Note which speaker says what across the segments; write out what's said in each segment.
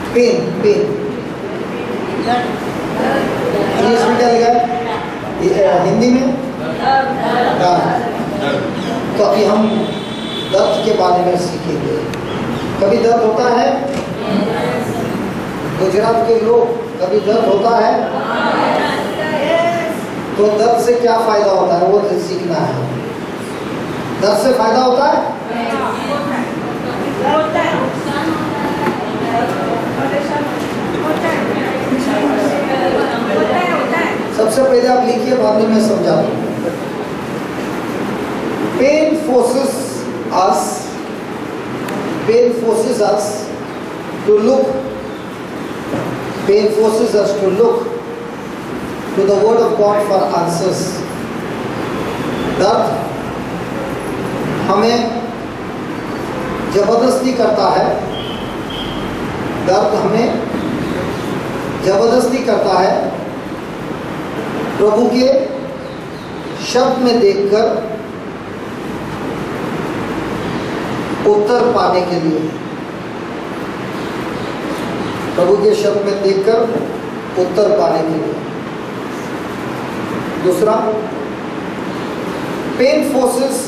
Speaker 1: Pen pen English में क्या लिखा है, हिंदी में दर्द। तो अभी हम दर्द के बारे में सीखेंगे। कभी दर्द होता है? गुजरात के लोग, कभी दर्द होता है? तो दर्द से क्या फायदा होता है वो सीखना है। दर्द से फायदा होता है? सबसे पहले आप लिखिए, बाद में मैं समझा दूँ। Pain forces us to look to the word of God for answers. दर्द हमें जबरदस्ती करता है, दर्द हमें जबरदस्ती करता है प्रभु के शब्द में देखकर उत्तर पाने के लिए। प्रभु के शब्द में देखकर उत्तर पाने के लिए। दूसरा, pain forces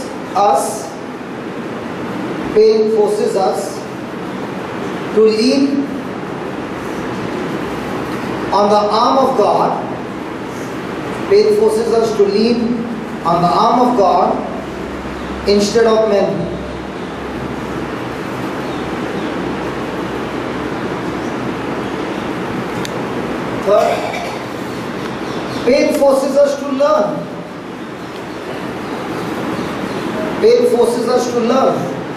Speaker 1: us to lean on the arm of God. Pain forces us to lean on the arm of God instead of men. Third, pain forces us to learn. Pain forces us to learn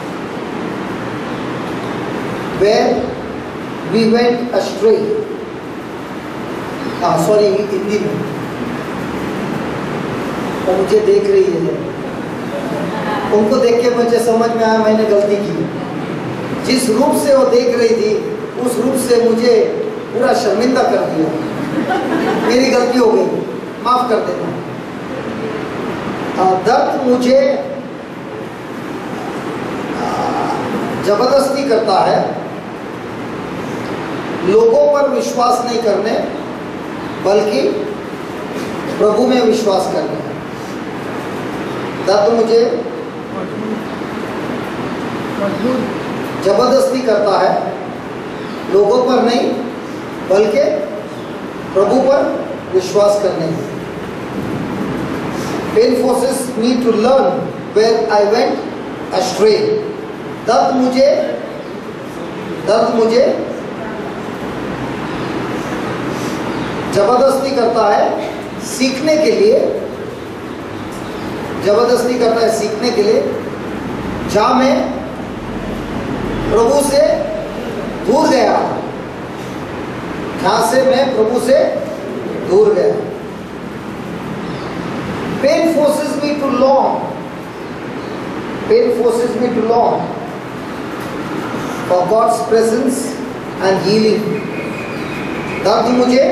Speaker 1: where we went astray. Sorry, Hindi में। वो मुझे देख रही है, उनको देख के मुझे समझ में आया मैंने गलती की। जिस रूप से वो देख रही थी उस रूप से मुझे पूरा शर्मिंदा कर दिया। मेरी गलती हो गई, माफ कर देना। दर्द मुझे जबरदस्ती करता है लोगों पर विश्वास नहीं करने, बल्कि प्रभु में विश्वास करने। दर्द मुझे जबरदस्ती करता है लोगों पर नहीं, बल्कि प्रभु पर विश्वास करने। Pain forces me to learn where I went astray. दर्द मुझे जबरदस्ती करता है सीखने के लिए, जबरदस्ती करता है सीखने के लिए जहां मैं प्रभु से दूर गया, जहां से मैं प्रभु से दूर गया। Pain forces me to long for God's presence and healing. दर्द मुझे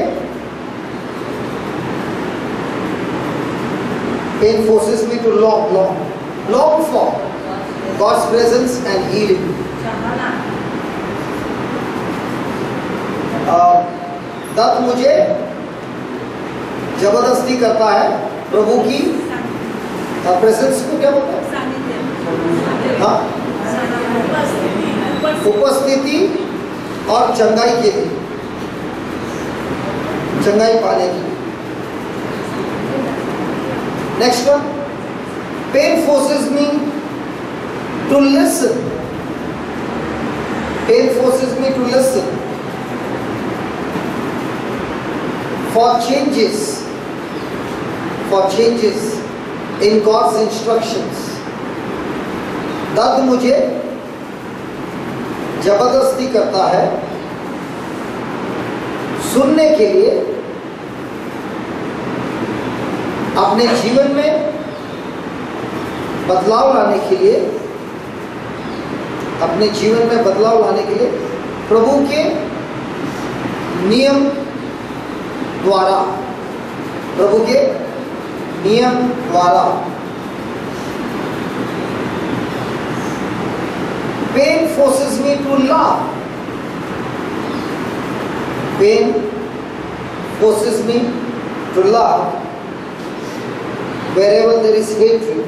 Speaker 1: Pain forces me to long for God's presence and healing. दर्द मुझे जबरदस्ती करता है प्रभु की प्रेजेंस को, क्या बोलते हैं, हाँ, उपस्थिति और चंगाई के लिए, चंगाई पाने की। Next one, pain forces me to listen. Pain forces me to listen for changes in God's instructions. दर्द मुझे जबरदस्ती करता है सुनने के लिए, अपने जीवन में बदलाव लाने के लिए, अपने जीवन में बदलाव लाने के लिए प्रभु के नियम द्वारा, प्रभु के नियम द्वारा। Pain forces me to laugh Pain forces me to love wherever there is hatred.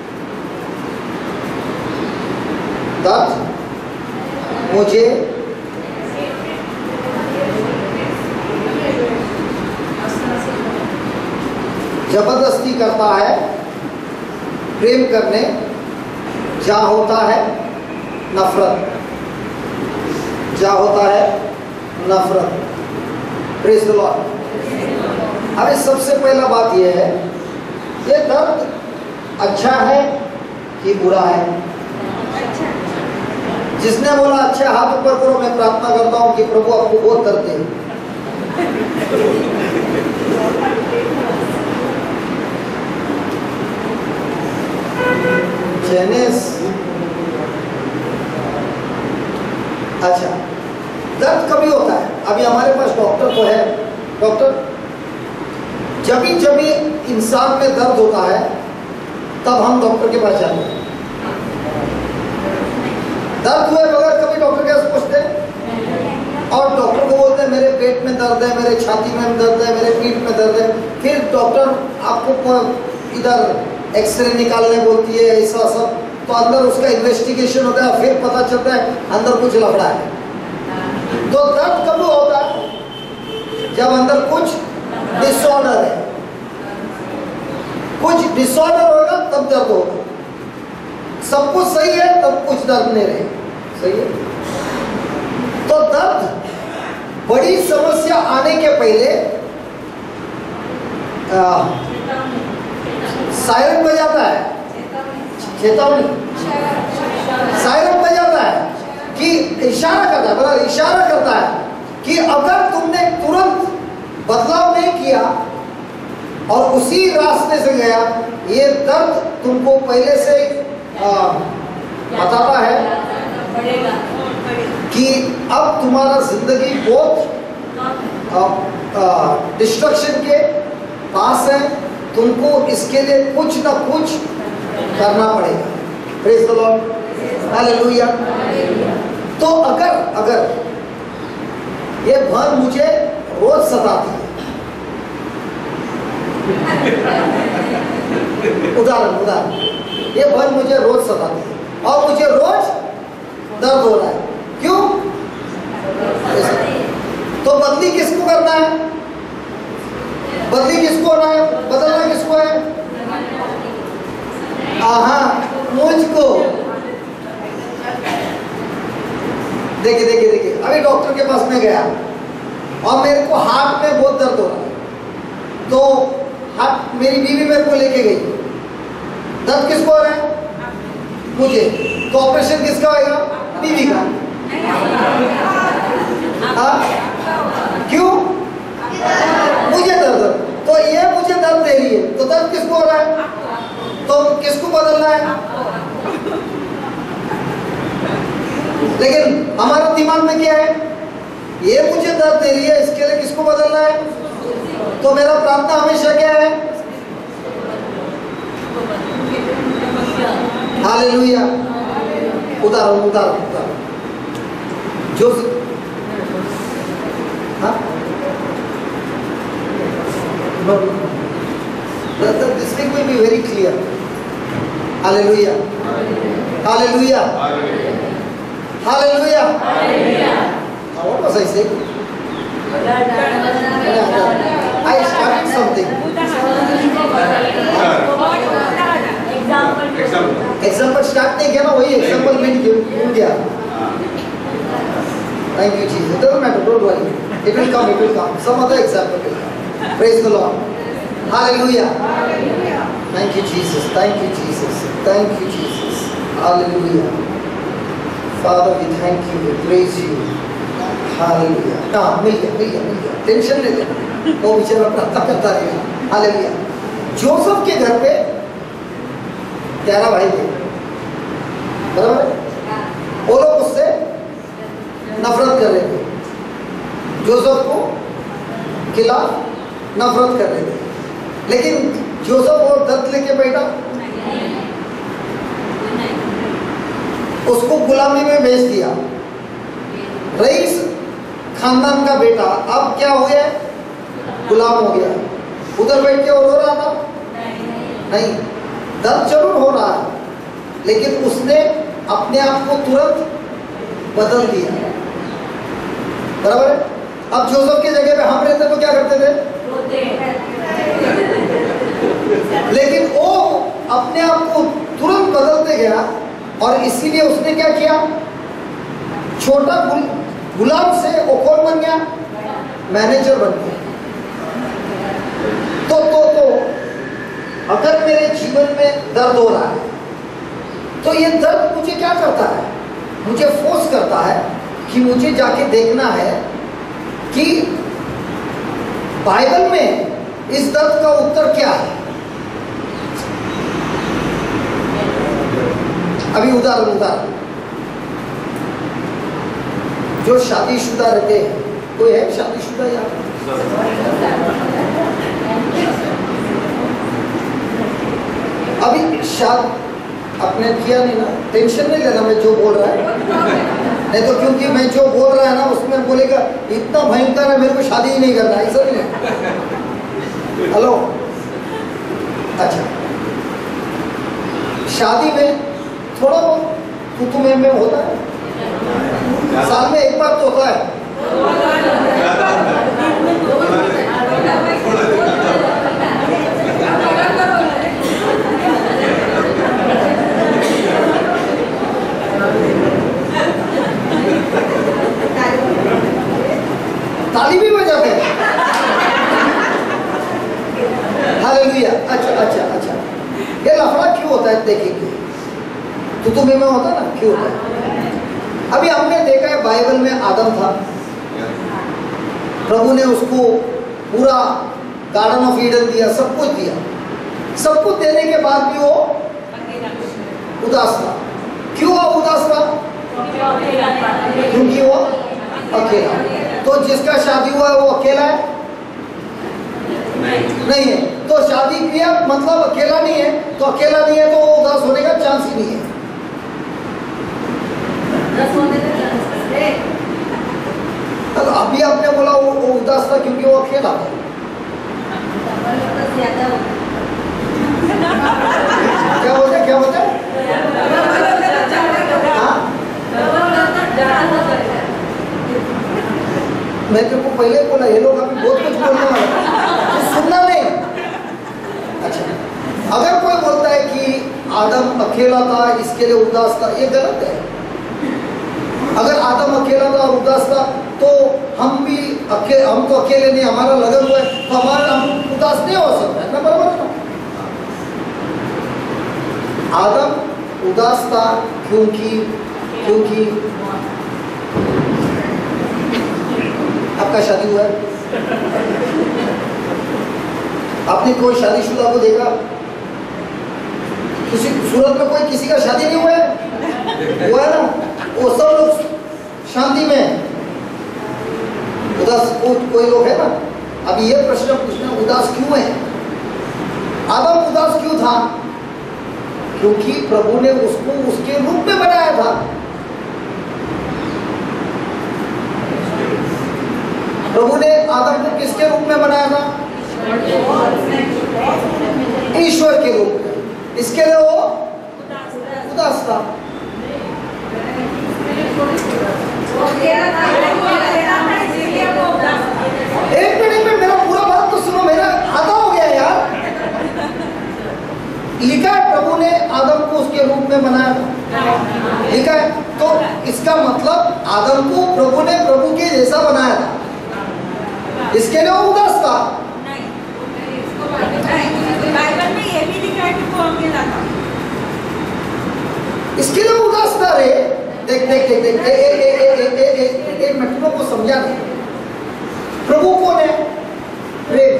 Speaker 1: That मुझे जबरदस्ती करता है प्रेम करने जहाँ होता है नफरत, जहाँ होता है नफरत। Praise the Lord. अब सबसे पहला बात यह है, ये दर्द अच्छा है कि बुरा है? जिसने बोला अच्छा हाथ ऊपर करो, मैं प्रार्थना करता हूँ कि प्रभु आपको बहुत दर्द दे। अच्छा, दर्द कभी होता है? अभी हमारे पास डॉक्टर तो है, डॉक्टर जब भी इंसान में दर्द होता है तब हम डॉक्टर के पास जाते हैं। दर्द हुए बगैर कभी डॉक्टर के पास पूछते हैं? और डॉक्टर को बोलते हैं मेरे पेट में दर्द है, मेरे छाती में दर्द है, मेरे पीठ में दर्द है। फिर डॉक्टर आपको इधर एक्सरे निकालने बोलती है, ऐसा सब, तो अंदर उसका इन्वेस्टिगेशन होता है, फिर पता चलता है अंदर कुछ लफड़ा है। तो दर्द कब होता है? जब अंदर कुछ डिसऑर्डर है, कुछ डिसऑर्डर होगा तब दर्द होगा। सब कुछ सही है तब कुछ दर्द नहीं रहे, सही है? तो दर्द बड़ी समस्या आने के पहले सायरन बजाता है, चेतावनी, सायरन बजाता है कि इशारा करता है, मतलब इशारा करता है कि अगर तुमने तुरंत बदलाव नहीं किया और उसी रास्ते से गया, ये दर्द तुमको पहले से बताता है कि अब तुम्हारा जिंदगी बहुत डिस्ट्रक्शन के पास है, तुमको इसके लिए कुछ ना कुछ करना पड़ेगा। Praise the Lord, hallelujah. तो अगर ये भर मुझे रोज सताती है, उदाहरण, ये भर मुझे रोज सताती है और मुझे रोज दर्द हो रहा है, क्यों? तो बदली किसको करना है? बदली किसको होना है? बदलना किसको है? मुझको। देखिए, अभी डॉक्टर के पास में गया और मेरे को हार्ट में बहुत दर्द हो रहा है, तो हार्ट, मेरी बीवी मेरे को लेके गई। दर्द किसको हो रहा है? मुझे। तो ऑपरेशन किसका होगा? बीवी का। क्यों? मुझे दर्द, तो ये मुझे दर्द दे रही है, तो दर्द किसको हो रहा है? तो किसको बदलना है? लेकिन हमारा दिमाग में क्या है? ये मुझे दर्द दे रही है, इसके लिए किसको बदलना है? तो मेरा प्रार्थना हमेशा क्या है? हालेलुया। उदाहरण जो this thing will be very clear. Hallelujah. Hallelujah. Hallelujah. What was I saying? I started something. Example start नहीं किया ना, वही example में गिर गया। Thank you Jesus. It doesn't matter, don't worry. It will come. Some other example will come. Praise the Lord. Hallelujah. Thank you Jesus. Thank you Jesus. Thank you Jesus. Hallelujah. Father, we thank you. We praise you. Hallelujah. हाँ, मिल गया। Tension नहीं लेना, वो बेचारा प्रार्थना करता रहेगा। Hallelujah. Joseph के घर पे 11 भाई थे, बराबर है? वो लोग उससे नफरत कर रहे थे, जोसेफ को खिलाफ नफरत कर रहे थे, लेकिन जोसेफ और दर्द लेके बैठा, उसको गुलामी में भेज दिया। रईस खानदान का बेटा अब क्या हो गया, गुलाम हो गया। उधर बैठ के और रो रहा था, नहीं, दर्द जरूर हो रहा है, लेकिन उसने अपने आप को तुरंत बदल दिया। बराबर है। अब जोसेफ की जगह पे हम रहते तो क्या करते थे, लेकिन वो अपने आप को तुरंत बदलते गया, और इसीलिए उसने क्या किया, छोटा गुलाम से वो कौन बन गया, मैनेजर बन गया। तो अगर मेरे जीवन में दर्द हो रहा है, तो ये दर्द मुझे क्या करता है, मुझे फोर्स करता है कि मुझे जाके देखना है कि बाइबल में इस दर्द का उत्तर क्या है। अभी उदाहरण, जो शादीशुदा रहते हैं, कोई है शादीशुदा यहाँ? अभी आपने किया नहीं ना, टेंशन नहीं लेना मैं जो बोल रहा है, नहीं तो क्योंक't मैं जो बोल रहा है ना उसमें बोलेगा इतना भयंकर है, मेरे को शादी ही नहीं करना, ऐसा नहीं है। हेलो, अच्छा, शादी में थोड़ा बहुत तू में होता है, साल में एक बार तो होता है। ताली भी बजाते हैं। हालेलुया। अच्छा, ये लफड़ा क्यों होता है देखेंगे, तू में होता है ना, क्यों होता है। अभी हमने देखा है बाइबल में आदम था, प्रभु ने उसको पूरा गार्डन ऑफ ईडन दिया, सब कुछ दिया, सब कुछ देने के बाद भी वो उदास था। क्यों वो उदास था, क्योंकि वो अकेला। तो जिसका शादी हुआ है वो अकेला है, नहीं है। तो शादी किया मतलब अकेला नहीं है, तो अकेला नहीं है तो वो उदास होने का चांस ही नहीं है। तो अभी आपने बोला वो उदास था क्योंकि वो अकेला था। क्या बोलते मैं तुमको पहले बोला, ये लोग अभी बहुत कुछ बोलने वाले, तो सुनना नहीं। अच्छा, अगर कोई बोलता है कि आदम अकेला था इसके लिए उदास था, ये गलत है। अगर आदम अकेला था और उदास था तो हम तो अकेले नहीं, हमारा लगन हुआ है, तो हम उदास नहीं हो सकता है ना, बराबर है ना। आदम उदास था क्योंकि आपका शादी हुआ है, आपने कोई शादीशुदा को देखा, किसी सूरत में कोई किसी का शादी नहीं हुआ है ना, वो सब लोग शांति में उदास। कोई लोग है ना, अभी ये प्रश्न पूछना, उदास क्यों है, आदम उदास क्यों था, क्योंकि प्रभु ने उसको उसके रूप में बनाया था। प्रभु ने आदम को किसके रूप में बनाया था, ईश्वर के रूप में, इसके लिए वो उदास था। एक मिनट मेरा पूरा बात तो सुनो, मेरा आधा हो गया यार। लिखा है प्रभु ने आदम को उसके रूप में बनाया था, लिखा है। तो इसका मतलब आदम को प्रभु ने प्रभु के जैसा बनाया था, इसके लिए वो उदास था।
Speaker 2: बाइबल में ये भी लिखा है कि वो अकेला था,
Speaker 1: इसके लिए उदास था रे। देख एक मिनट को समझा नहीं। प्रभु कौन है, प्रेम,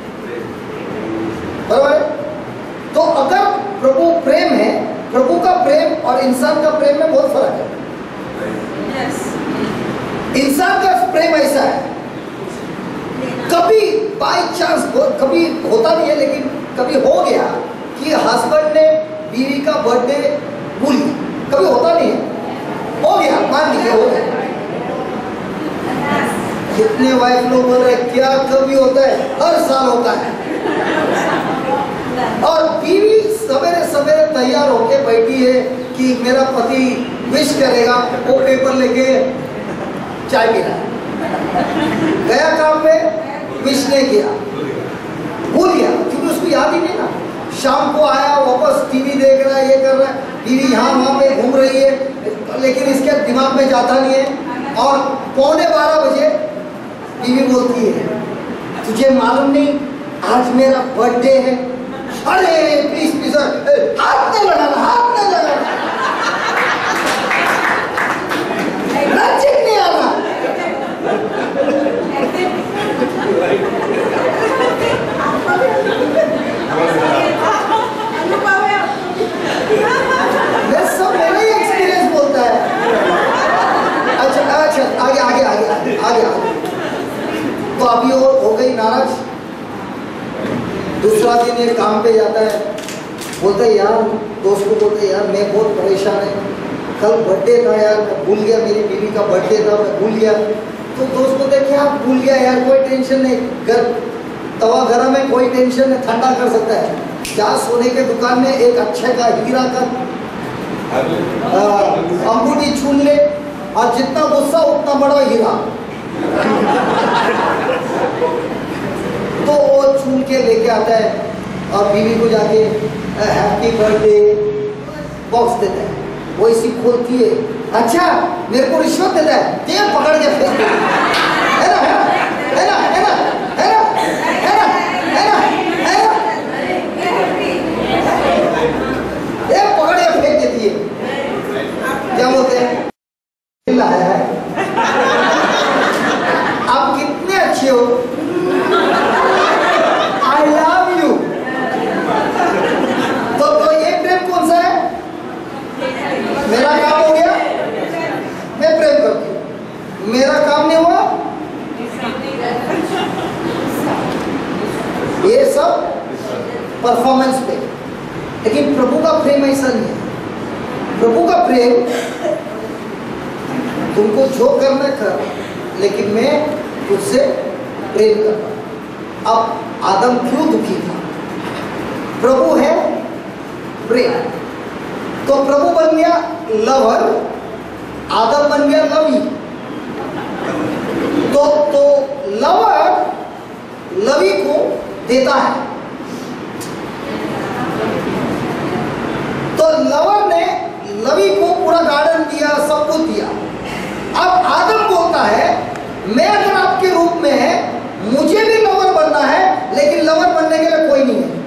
Speaker 1: बराबर है। तो अगर प्रभु प्रेम है, प्रभु का प्रेम और इंसान का प्रेम में बहुत फर्क है। इंसान का प्रेम ऐसा है, कभी बाय चांस, कभी होता नहीं है लेकिन कभी हो गया कि हस्बैंड ने बीवी का बर्थडे भूल गया, कभी होता नहीं है, हो गया, मान लीजिए हो गया। कितने वाइफ लोग बोल रहे क्या कभी होता है, हर साल होता है। और बीवी सवेरे सवेरे तैयार होके बैठी है कि मेरा पति विश करेगा, वो पेपर लेके चाय पी रहा है, गया काम पे, विश नहीं किया, भूल गया, क्योंकि उसको याद ही नहीं ना। शाम को आया वापस टीवी देख रहा है, ये कर रहा है, बीवी यहाँ वहाँ पे घूम रही है, लेकिन इसके दिमाग में जाता नहीं है। और 11:15 बजे बीवी बोलती है तुझे मालूम नहीं आज मेरा बर्थडे है। अरे प्लीज प्लीज हाथ नहीं लगाना, हाथ नहीं लगाना, नजदीक नहीं आना। सब मेरा ही एक्सपीरियंस बोलता है। अच्छा अच्छा, आगे आगे आगे आगे आगे। तो अभी वो हो गई नाराज। दूसरा दिन ये काम पे जाता है, बोलता है यार, दोस्त को बोलते यार मैं बहुत परेशान है, कल बर्थडे था यार, मैं भूल गया, मेरी बीवी का बर्थडे था, मैं भूल गया। तो दोस्त बोलते क्या भूल गया यार, कोई टेंशन नहीं, घर तवा गरम है, कोई टेंशन नहीं, ठंडा कर सकता है। क्या सोने के दुकान में एक अच्छे का हीरा का अंगूठी छून ले, और जितना गुस्सा उतना बड़ा हीरा। तो वो छून के लेके आता है और बीवी को जाके हैप्पी बर्थडे बॉक्स देता है। वो इसी खोलती है, अच्छा मेरे को रिश्वत देता है, दे पकड़ के फेंक देता है ना, है ना, है ना, है ना, है ना, है ना, है ना, ये पकड़ के फेंक देती है। क्या बोलते हैं लाया है, आप कितने अच्छे हो, आई लव यू। तो ये प्रेम कौन सा है? मेरा काम हो गया, मैं प्रेम करती हूँ, मेरा काम नहीं हुआ, ये सब परफॉर्मेंस पे। लेकिन प्रभु का प्रेम ऐसा नहीं है। प्रभु का प्रेम तुमको जो करना कर, लेकिन मैं तुझसे प्रेम करता। अब आदम क्यों दुखी था? प्रभु है प्रेम, तो प्रभु बन गया लवर, आदम बन गया लवी। तो लवर लवी को देता है, तो लवर ने लवी को पूरा गार्डन दिया, सब कुछ दिया। अब आदम बोलता है मैं अगर आपके रूप में है, मुझे भी लवर बनना है, लेकिन लवर बनने के लिए कोई नहीं है,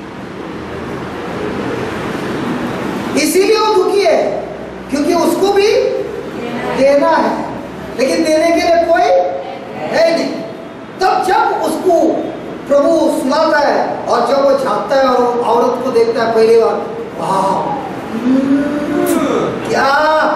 Speaker 1: इसीलिए वो दुखी है, क्योंकि उसको भी देना है, लेकिन देने के लिए कोई है नहीं। तब जब उसको प्रभु सुनाता है और जब वो झांकता है और औरत को देखता है पहली बार, वाह क्या,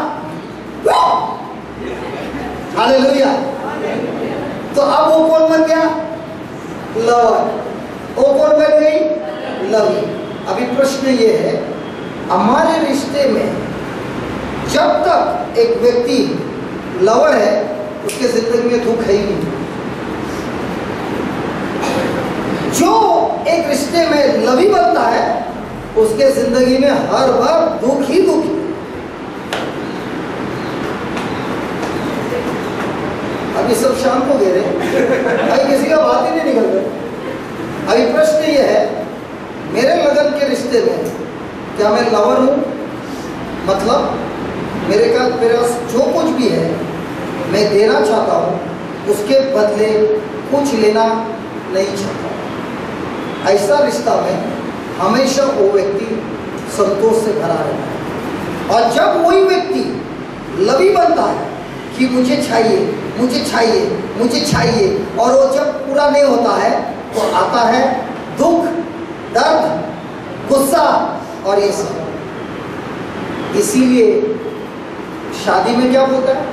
Speaker 1: हालेलुया। तो अब वो कौन बन गया? लवर। वो कौन बन गई? लवी। अभी प्रश्न ये है, हमारे रिश्ते में जब तक एक व्यक्ति लवर है, उसके जिंदगी में दुख है ही नहीं। जो एक रिश्ते में लवी बनता है, उसके जिंदगी में हर बार दुख ही दुख। अभी सब शाम को गए रहे, अभी किसी का बात ही नहीं निकल रहा। अभी प्रश्न ये है, मेरे लगन के रिश्ते में क्या मैं लवर हूँ? मतलब मेरा जो कुछ भी है मैं देना चाहता हूँ, उसके बदले कुछ लेना नहीं चाहता। ऐसा रिश्ता में हमेशा वो व्यक्ति संतोष से भरा रहता है। और जब वही व्यक्ति लवी बनता है कि मुझे चाहिए, मुझे चाहिए, मुझे चाहिए, और वो जब पूरा नहीं होता है तो आता है दुख, दर्द, गुस्सा और ये सब। इसीलिए शादी में क्या होता है?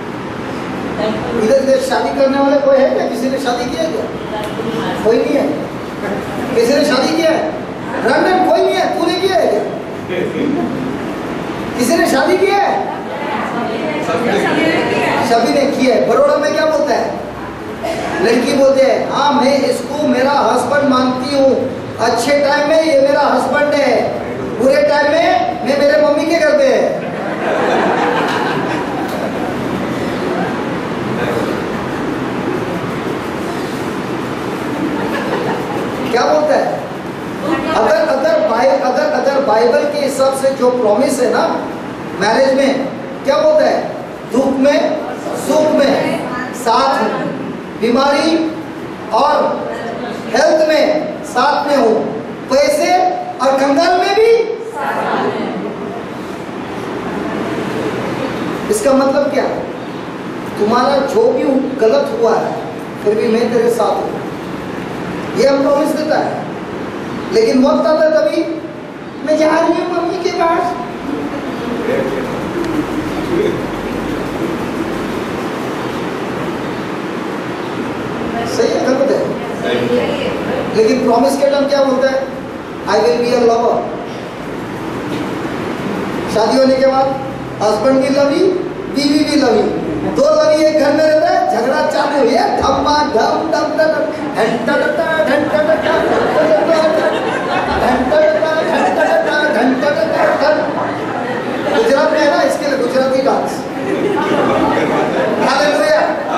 Speaker 1: इधर शादी करने वाले कोई है क्या? किसी ने शादी किया क्या? कोई नहीं है। किसी ने शादी किया है? रंडन कोई नहीं है। तूने किया है क्या? किसी ने शादी किया है? सभी ने किया है। बड़ौदा में क्या बोलता है? लड़की बोलते हैं हाँ मैं इसको मेरा हस्बैंड मानती हूँ, अच्छे टाइम में ये मेरा हस्बैंड है, बुरे टाइम में मैं मेरे मम्मी के घर पे है। क्या बोलता है? अगर बाइबल के हिसाब से जो प्रॉमिस है ना मैरिज में, क्या बोलता है? दुख में सुख में साथ में, बीमारी और हेल्थ में साथ में हो, पैसे और कंगाल में भी। इसका मतलब क्या? तुम्हारा जो भी गलत हुआ है फिर भी मैं तेरे साथ हूं, ये हम प्रॉमिस देता है। लेकिन वक्त आता है तभी मैं जा रही हूँ मम्मी के पास। सही है गलत है? लेकिन प्रॉमिस के टाइम क्या बोलता है? I will be a lover. शादी होने के बाद हस्बैंड भी लवी, बीवी भी लवी, दो लवी एक घर में रहता है, झगड़ा चालू हुई है, धम्मा धम धम धम घंटा घंटा घंटा घंटा गुजरात में है ना, इसके लिए गुजराती डांस। हालेलुया,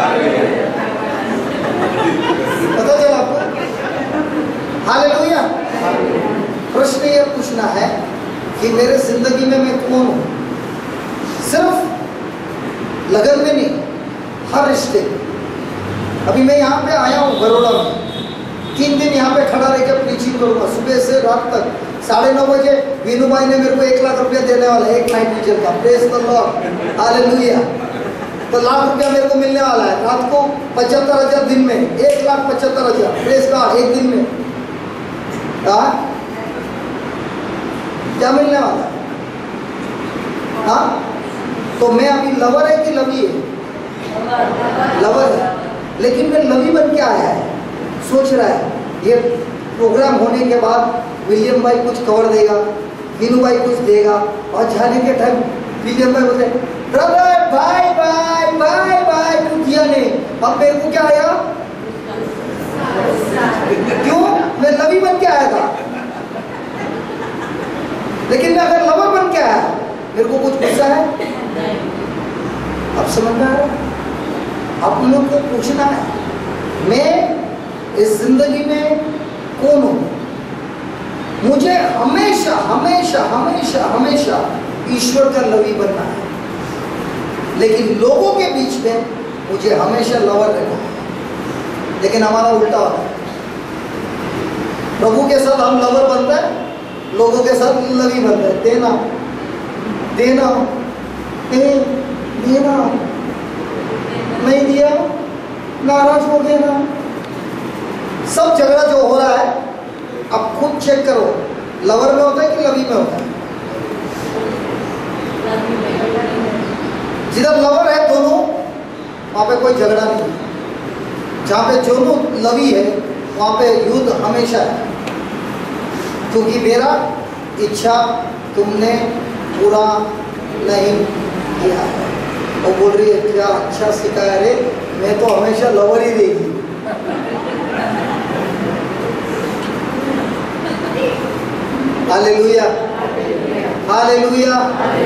Speaker 1: पता चला आपको? हालेलुया। प्रश्न ये पूछना है कि मेरे जिंदगी में मैं कौन हूं? सिर्फ लगन में नहीं, हर रिश्ते में। अभी मैं यहाँ पे आया हूँ बड़ौदा में, 3 दिन यहाँ पे खड़ा रहकर प्रीचिंग करूँगा, सुबह से रात तक। 9:30 बजे वीनू भाई ने मेरे को 1 लाख रुपया देने वाला है, एक नाइट टीचर का। Praise the Lord, hallelujah. तो 1 लाख रुपया मेरे को मिलने वाला है। रात को 75,000 दिन में, 1,75,000 प्रेज गॉड एक दिन में। क्या मिलने वाला है? हाँ, तो मैं अभी लवर है कि लवी है? लवर है, लेकिन मैं लवी बन के आया है। सोच रहा है ये प्रोग्राम होने के बाद विलियम भाई कुछ कवर देगा, वीनू भाई कुछ देगा, और जाने के टाइम विलियम भाई बोलते brother bye bye bye bye, कुछ दिया नहीं। अब मेरे को क्या आया? क्यों? मैं लवी बन के आया था। लेकिन मैं अगर लवर बन के आया, मेरे को कुछ गुस्सा है? अब समझ में आ रहा है? आप लोग को पूछना है मैं इस जिंदगी में कौन हूं? मुझे हमेशा हमेशा हमेशा हमेशा ईश्वर का लवी बनना है, लेकिन लोगों के बीच में मुझे हमेशा लवर रहना है। लेकिन हमारा उल्टा होता है, प्रभु के साथ हम लवर बनते हैं, लोगों के साथ लवी बनते हैं। देना देना देना, नहीं दिया नाराज हो गया ना। सब झगड़ा जो हो रहा है, अब खुद चेक करो, लवर में होता है कि लवी में होता है? जिधर लवर है दोनों, वहां पे कोई झगड़ा नहीं है। जहां पे दोनों लवी है वहां पे युद्ध हमेशा है, क्योंकि मेरा इच्छा तुमने पूरा नहीं किया है। वो बोल रही है क्या अच्छा सिखाया रे, मैं तो हमेशा लवर ही देगी। Hallelujah, hallelujah.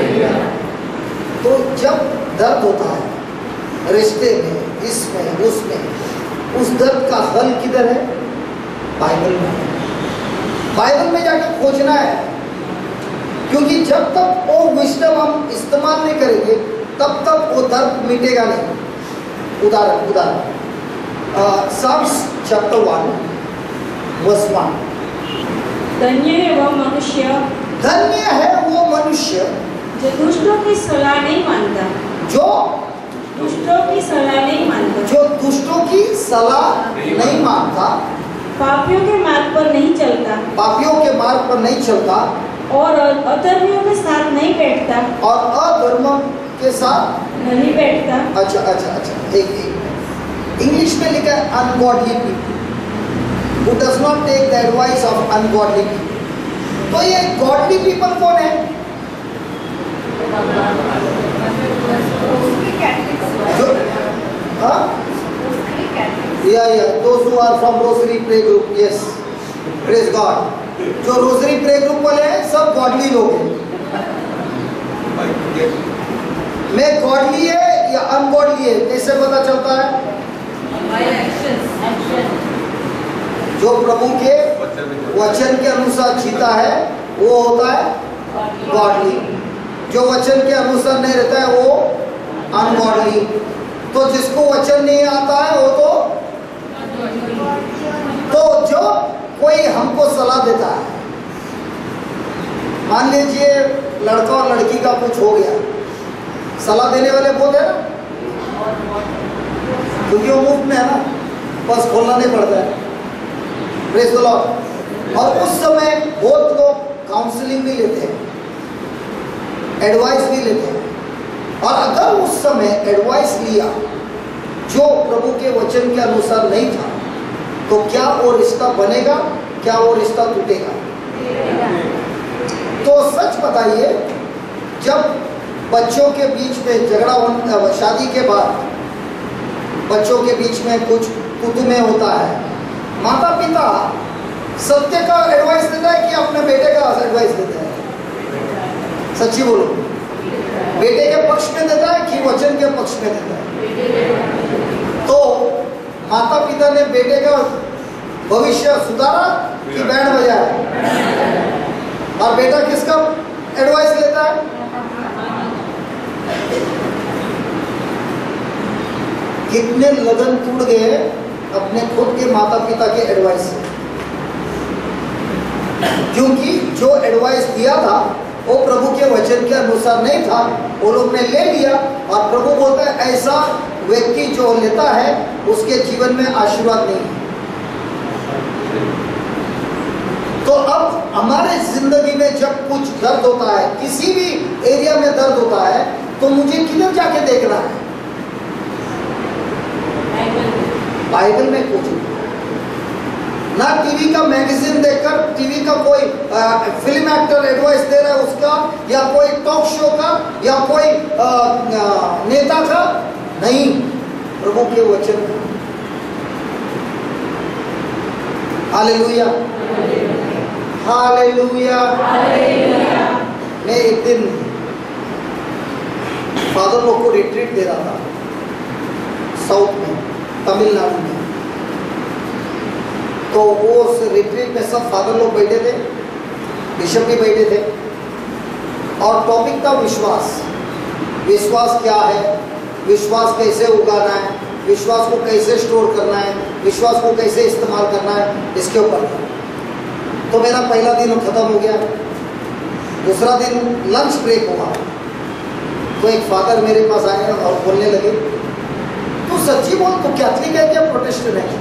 Speaker 1: तो जब दर्द होता है रिश्ते में, इसमें उसमें, उस दर्द का हल किधर है? बाइबल में। बाइबल में जाके खोजना है, क्योंकि जब तक वो विजडम हम इस्तेमाल नहीं करेंगे तब तक वो दर्द मिटेगा नहीं। उदाहरण Psalms chapter 1 verse 1।
Speaker 3: धन्य है वो मनुष्य,
Speaker 1: धन्य है वो मनुष्य
Speaker 3: जो दुष्टों की सलाह नहीं मानता,
Speaker 1: जो
Speaker 3: दुष्टों की सलाह नहीं मानता,
Speaker 1: जो दुष्टों की सलाह नहीं मानता,
Speaker 3: पापियों के मार्ग पर नहीं चलता,
Speaker 1: पापियों के मार्ग पर नहीं चलता,
Speaker 3: और अधर्मियों के साथ नहीं बैठता,
Speaker 1: और अधर्म के साथ
Speaker 3: नहीं बैठता।
Speaker 1: अच्छा अच्छा अच्छा, एक इंग्लिश में लिखा है ungodly people, who does not take the advice of ungodly people। तो ये गॉडली पीपल कौन है? जो हाँ those who are from Rosary Prayer Group, yes, praise God. जो रोजरी प्रे ग्रुप वाले हैं सब गॉडली लोग हैं। मैं गॉडली है या अनगॉडली है कैसे पता चलता है? जो प्रभु के वचन के अनुसार जीता है वो होता है गॉडली, जो वचन के अनुसार नहीं रहता है वो अनगॉडली। तो जिसको वचन नहीं आता है वो तो जो कोई हमको सलाह देता है, मान लीजिए लड़का और लड़की का कुछ हो गया, सलाह देने वाले बोलते हैं ना, क्योंकि वो मुफ्त में है ना, बस खोलना नहीं पड़ता है। Praise the Lord. और उस समय बहुत लोग काउंसलिंग भी लेते हैं, एडवाइस भी लेते हैं। और अगर उस समय एडवाइस लिया जो प्रभु के वचन के अनुसार नहीं था, तो क्या वो रिश्ता बनेगा, क्या वो रिश्ता टूटेगा? तो सच बताइए, जब बच्चों के बीच में झगड़ा, शादी के बाद बच्चों के बीच में कुछ कुतुमे होता है, माता पिता सत्य का एडवाइस देता है कि अपने बेटे का एडवाइस देता है? सच्ची बोलो, बेटे के पक्ष में देता है कि वचन के पक्ष में देता है? तो माता पिता ने बेटे का भविष्य सुधारा कि बैंड बजाया? और बेटा किसका एडवाइस लेता है? कितने लगन टूट गए अपने खुद के माता पिता के एडवाइस से, क्योंकि जो एडवाइस दिया था वो प्रभु के वचन के अनुसार नहीं था, वो लोग ने ले लिया। और प्रभु बोलता है ऐसा व्यक्ति जो लेता है उसके जीवन में आशीर्वाद नहीं है। तो अब हमारे जिंदगी में जब कुछ दर्द होता है, किसी भी एरिया में दर्द होता है, तो मुझे किधर जाके देखना है? बाइबल में कुछ ना, टीवी का मैगजीन देखकर, टीवी का कोई फिल्म एक्टर एडवाइस दे रहा है उसका, या कोई टॉक शो का, या कोई नेता का, नहीं, प्रभु के वचन। Hallelujah, hallelujah. मैं एक दिन फादर लोग को रिट्रीट दे रहा था साउथ में, तमिलनाडु में। तो वो उस रिट्रीट में सब फादर लोग बैठे थे, बिशप भी बैठे थे, और टॉपिक था विश्वास। विश्वास क्या है, विश्वास कैसे उगाना है, विश्वास को कैसे स्टोर करना है, विश्वास को कैसे इस्तेमाल करना है, इसके ऊपर था। तो मेरा पहला दिन खत्म हो गया। दूसरा दिन लंच ब्रेक हुआ, तो एक फादर मेरे पास आए और बोलने लगे, तू सच्ची बोल, तू कैथलिक है क्या प्रोटेस्टेंट है?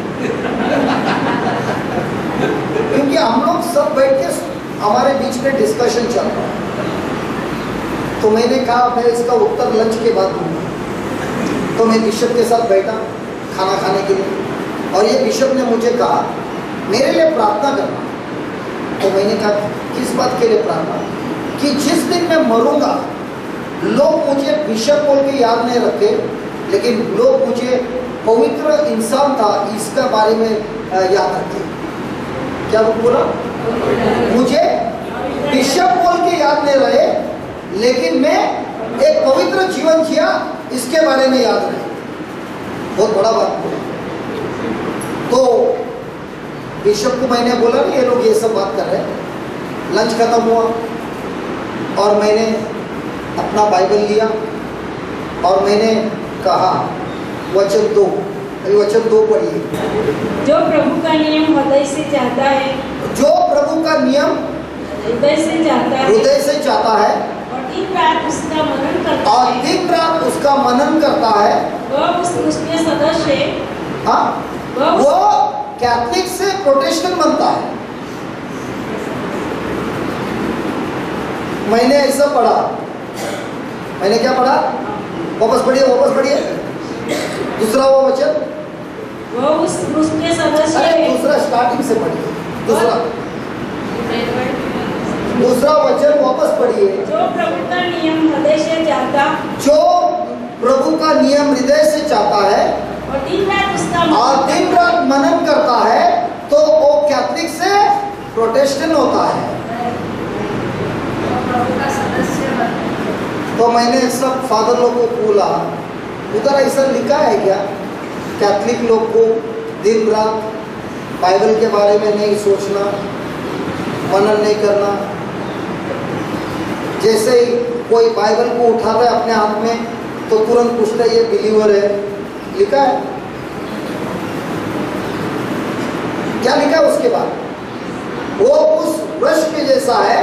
Speaker 1: क्योंकि हम लोग सब बैठ के हमारे बीच में डिस्कशन चल रहा है। तो मैंने कहा मैं इसका उत्तर लंच के बाद दूंगा। तो मैं बिशप के साथ बैठा खाना खाने के लिए, और ये बिशप ने मुझे कहा मेरे लिए प्रार्थना करना। तो मैंने कहा किस बात के लिए प्रार्थना? कि जिस दिन मैं मरूंगा लोग मुझे बिशप बोल के याद नहीं रखे, लेकिन लोग मुझे पवित्र इंसान था इसका बारे में याद रखे। क्या वो बोला? मुझे बिशप बोल के याद नहीं रहे, लेकिन मैं एक पवित्र जीवन जिया इसके बारे में याद रहे। बहुत बड़ा बात बोला। तो बिशप को मैंने बोला ये लोग ये सब बात कर रहे हैं। लंच खत्म हुआ और मैंने अपना बाइबल लिया और मैंने कहा वचन 2, वचन 2 पढ़िए।
Speaker 3: जो प्रभु का नियम हृदय से चाहता है,
Speaker 1: जो प्रभु का नियम
Speaker 3: हृदय से चाहता है,
Speaker 1: हृदय से चाहता है,
Speaker 3: और दिन रात उसका मनन करता
Speaker 1: और
Speaker 3: है,
Speaker 1: दिन रात उसका मनन करता है,
Speaker 3: वह उसके सदस्य,
Speaker 1: हाँ, वो कैथलिक से प्रोटेस्टेंट बनता है। मैंने ऐसा पढ़ा। मैंने क्या पढ़ा? वापस पढ़िए, वापस पढ़िए। दूसरा वो वचन,
Speaker 3: वह उसके सदस्य,
Speaker 1: अरे दूसरा स्टार्टिंग से पढ़िए। दूसरा वचन वापस पढ़िए।
Speaker 3: जो प्रभु का नियम हृदय से चाहता,
Speaker 1: जो प्रभु का नियम हृदय से चाहता है,
Speaker 3: और दिन रात उसका
Speaker 1: और दिन रात मनन करता है, तो वो कैथलिक से प्रोटेस्टेंट होता है।
Speaker 2: प्रभु का सदस्य बनते हैं।
Speaker 1: तो मैंने सब फादर लोगों को बोला, उधर ऐसा लिखा है क्या कैथलिक लोग को दिन रात बाइबल के बारे में नहीं सोचना, मनन नहीं करना? जैसे ही कोई बाइबल को उठाता है अपने हाथ में तो तुरंत पूछता है ये बिलीवर है, लिखा है क्या? लिखा है उसके बाद वो उस वृक्ष के जैसा है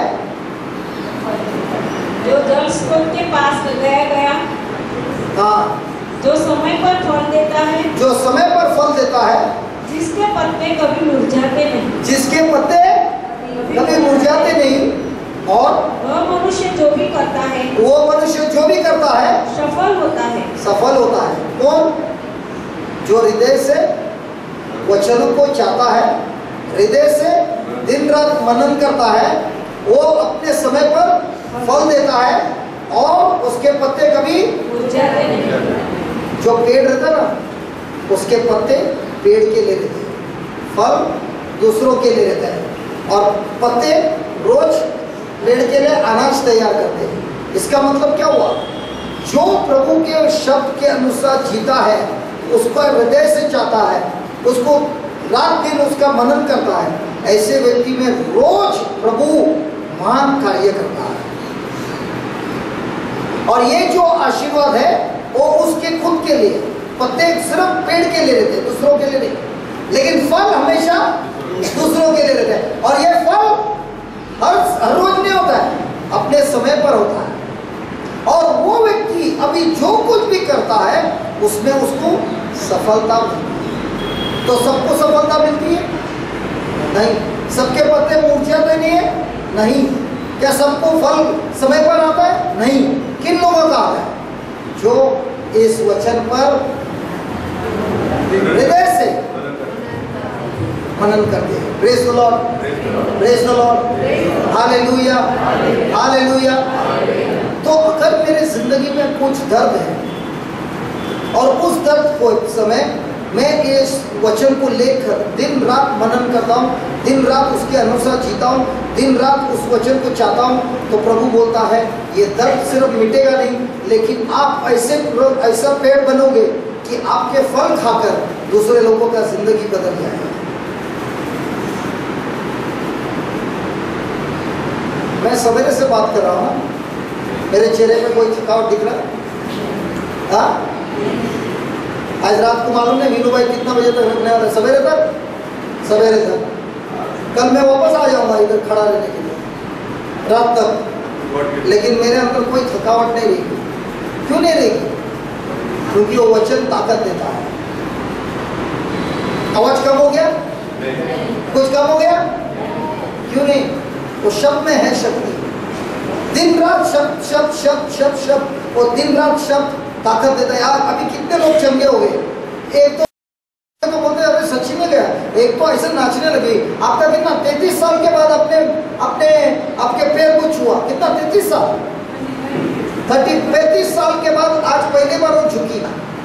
Speaker 3: जो जल स्रोत के पास लगाया गया,
Speaker 1: हाँ,
Speaker 3: जो समय पर फल देता है,
Speaker 1: जो समय पर फल देता है,
Speaker 3: जिसके पत्ते कभी मुरझाते नहीं,
Speaker 1: जिसके पत्ते कभी मुरझाते नहीं, और
Speaker 3: वह मनुष्य जो भी करता है,
Speaker 1: वो मनुष्य जो भी करता है
Speaker 3: सफल होता है।
Speaker 1: सफल होता है। कौन? जो हृदय से वचनों को चाहता है, हृदय से दिन रात मनन करता है, वो अपने समय पर फल देता है और उसके पत्ते कभी
Speaker 3: मुरझाते नहीं।
Speaker 1: जो पेड़ रहता है ना, उसके पत्ते पेड़ के लिए रहते हैं, फल दूसरों के लिए रहता है, और पत्ते रोज पेड़ के लिए अनाज तैयार करते हैं। इसका मतलब क्या हुआ? जो प्रभु के शब्द के अनुसार जीता है, उसको हृदय से चाहता है, उसको रात दिन उसका मनन करता है, ऐसे व्यक्ति में रोज प्रभु महान कार्य करता है। और ये जो आशीर्वाद है वो उसके खुद के लिए, पत्ते सिर्फ पेड़ के लिए रहते हैं, दूसरों के लिए नहीं, लेकिन फल हमेशा दूसरों के लिए रहता है। और ये फल हर रोज नहीं होता है, अपने समय पर होता है। और वो व्यक्ति अभी जो कुछ भी करता है उसमें उसको सफलता मिलती है। तो सबको सफलता मिलती है? नहीं। सबके पत्ते मुरझाते नहीं है? नहीं। क्या सबको फल समय पर आता है? नहीं। किन लोगों का आता है? जो इस वचन पर हृदय से मनन करते हैं। Praise the Lord, praise the Lord, hallelujah, hallelujah. तो अगर मेरे जिंदगी में कुछ दर्द है और उस दर्द को समय मैं इस वचन को लेकर दिन रात मनन करता हूँ, दिन रात उसके अनुसार जीता हूँ, दिन रात उस वचन को चाहता हूँ, तो प्रभु बोलता है ये दर्द सिर्फ मिटेगा नहीं, लेकिन आप ऐसा पेड़ बनोगे कि आपके फल खाकर दूसरे लोगों का जिंदगी बदल जाएगा। मैं सवेरे से बात कर रहा हूँ, मेरे चेहरे पे कोई थकावट दिख रहा है? हाँ? आज रात को मालूम नहीं वीनू भाई कितना बजे तक रुकने वाला? सवेरे तक, सवेरे तक। कल मैं वापस आ जाऊंगा इधर खड़ा रहने के लिए रात तक, लेकिन मेरे अंदर कोई थकावट नहीं रहेगी। क्यों नहीं रहेगी? क्योंकि वो वचन ताकत देता है। आवाज कम हो गया? कुछ कम हो गया? क्यों नहीं? वो शब्द में है शक्ति। दिन रात शब्द शब्द शब्द शब्द शब्द, और दिन रात शब्द ताकत देता है। यार अभी कितने लोग चंगे हो गए, एक तो बोलते अरे सच्ची में गया, एक तो ऐसे नाचने लगी। आपका कितना 33 साल के बाद आपके पैर को छुआ, कितना 33 साल, 35 साल के बाद आज पहली बार वो झुकी,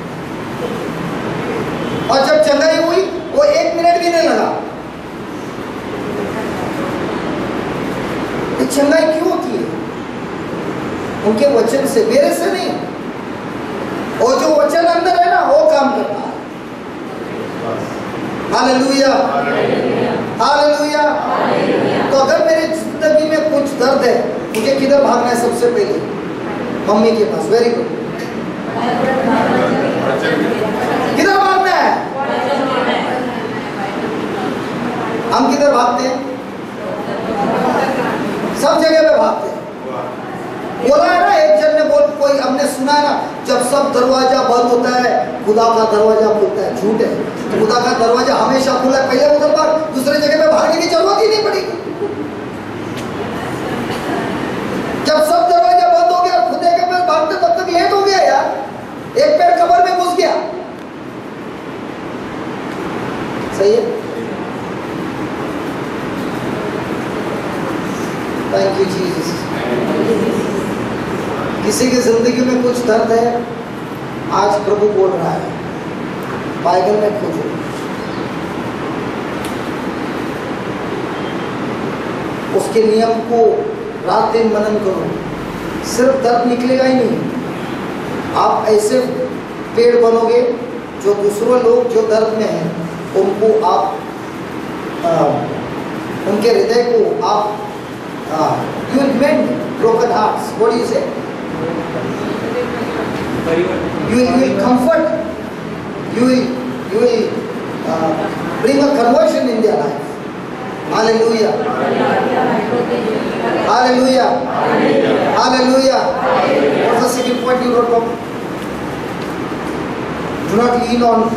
Speaker 1: और जब चंगाई हुई वो 1 मिनट भी नहीं लगा। ये चंगाई क्यों होती है? उनके वचन से, मेरे से नहीं। वो जो वचन अंदर है ना वो काम करता है। Hallelujah, hallelujah. तो अगर मेरे जिंदगी में कुछ दर्द है, मुझे किधर भागना है? सबसे पहले मम्मी के पास। Very good. किधर भागना है? हम किधर भागते हैं? सब जगह पे भागते हैं। बोला है ना, एक जन ने कोई हमने सुना है ना, जब सब दरवाजा बंद होता है खुदा का दरवाजा खुलता है। झूठ है, खुदा का दरवाजा हमेशा खुला है। पहले उधर भाग, दूसरे जगह पे भागने की जरूरत ही नहीं पड़ेगी। जब सब दरवाजा बंद हो गया, खुदा के पास भागते तब तक लेट हो गया यार, एक पैर कब्र में घुस गया। सही है? Thank you Jesus. किसी की जिंदगी में कुछ दर्द है, आज प्रभु बोल रहा है बाइबल में खोजो। उसके नियम को रात दिन मनन करो। सिर्फ दर्द निकलेगा ही नहीं, आप ऐसे पेड़ बनोगे जो दूसरे लोग जो दर्द में हैं उनको आप उनके हृदय को आप you will mend broken hearts. What do you say? You will comfort. You will bring a conversion in their life. Hallelujah. Hallelujah. Hallelujah. What's the second point you wrote down? Do not lean on.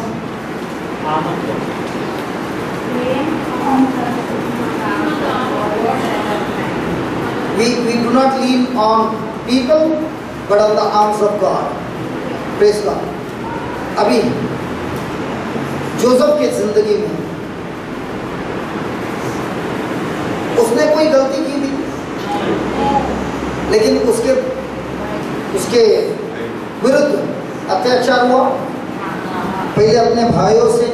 Speaker 1: We do not lean on people, but on the arms of God. Praise God. अभी Joseph की जिंदगी में उसने कोई गलती की थी, लेकिन उसके विरुद्ध अत्याचार हुआ। पहले अपने भाइयों से,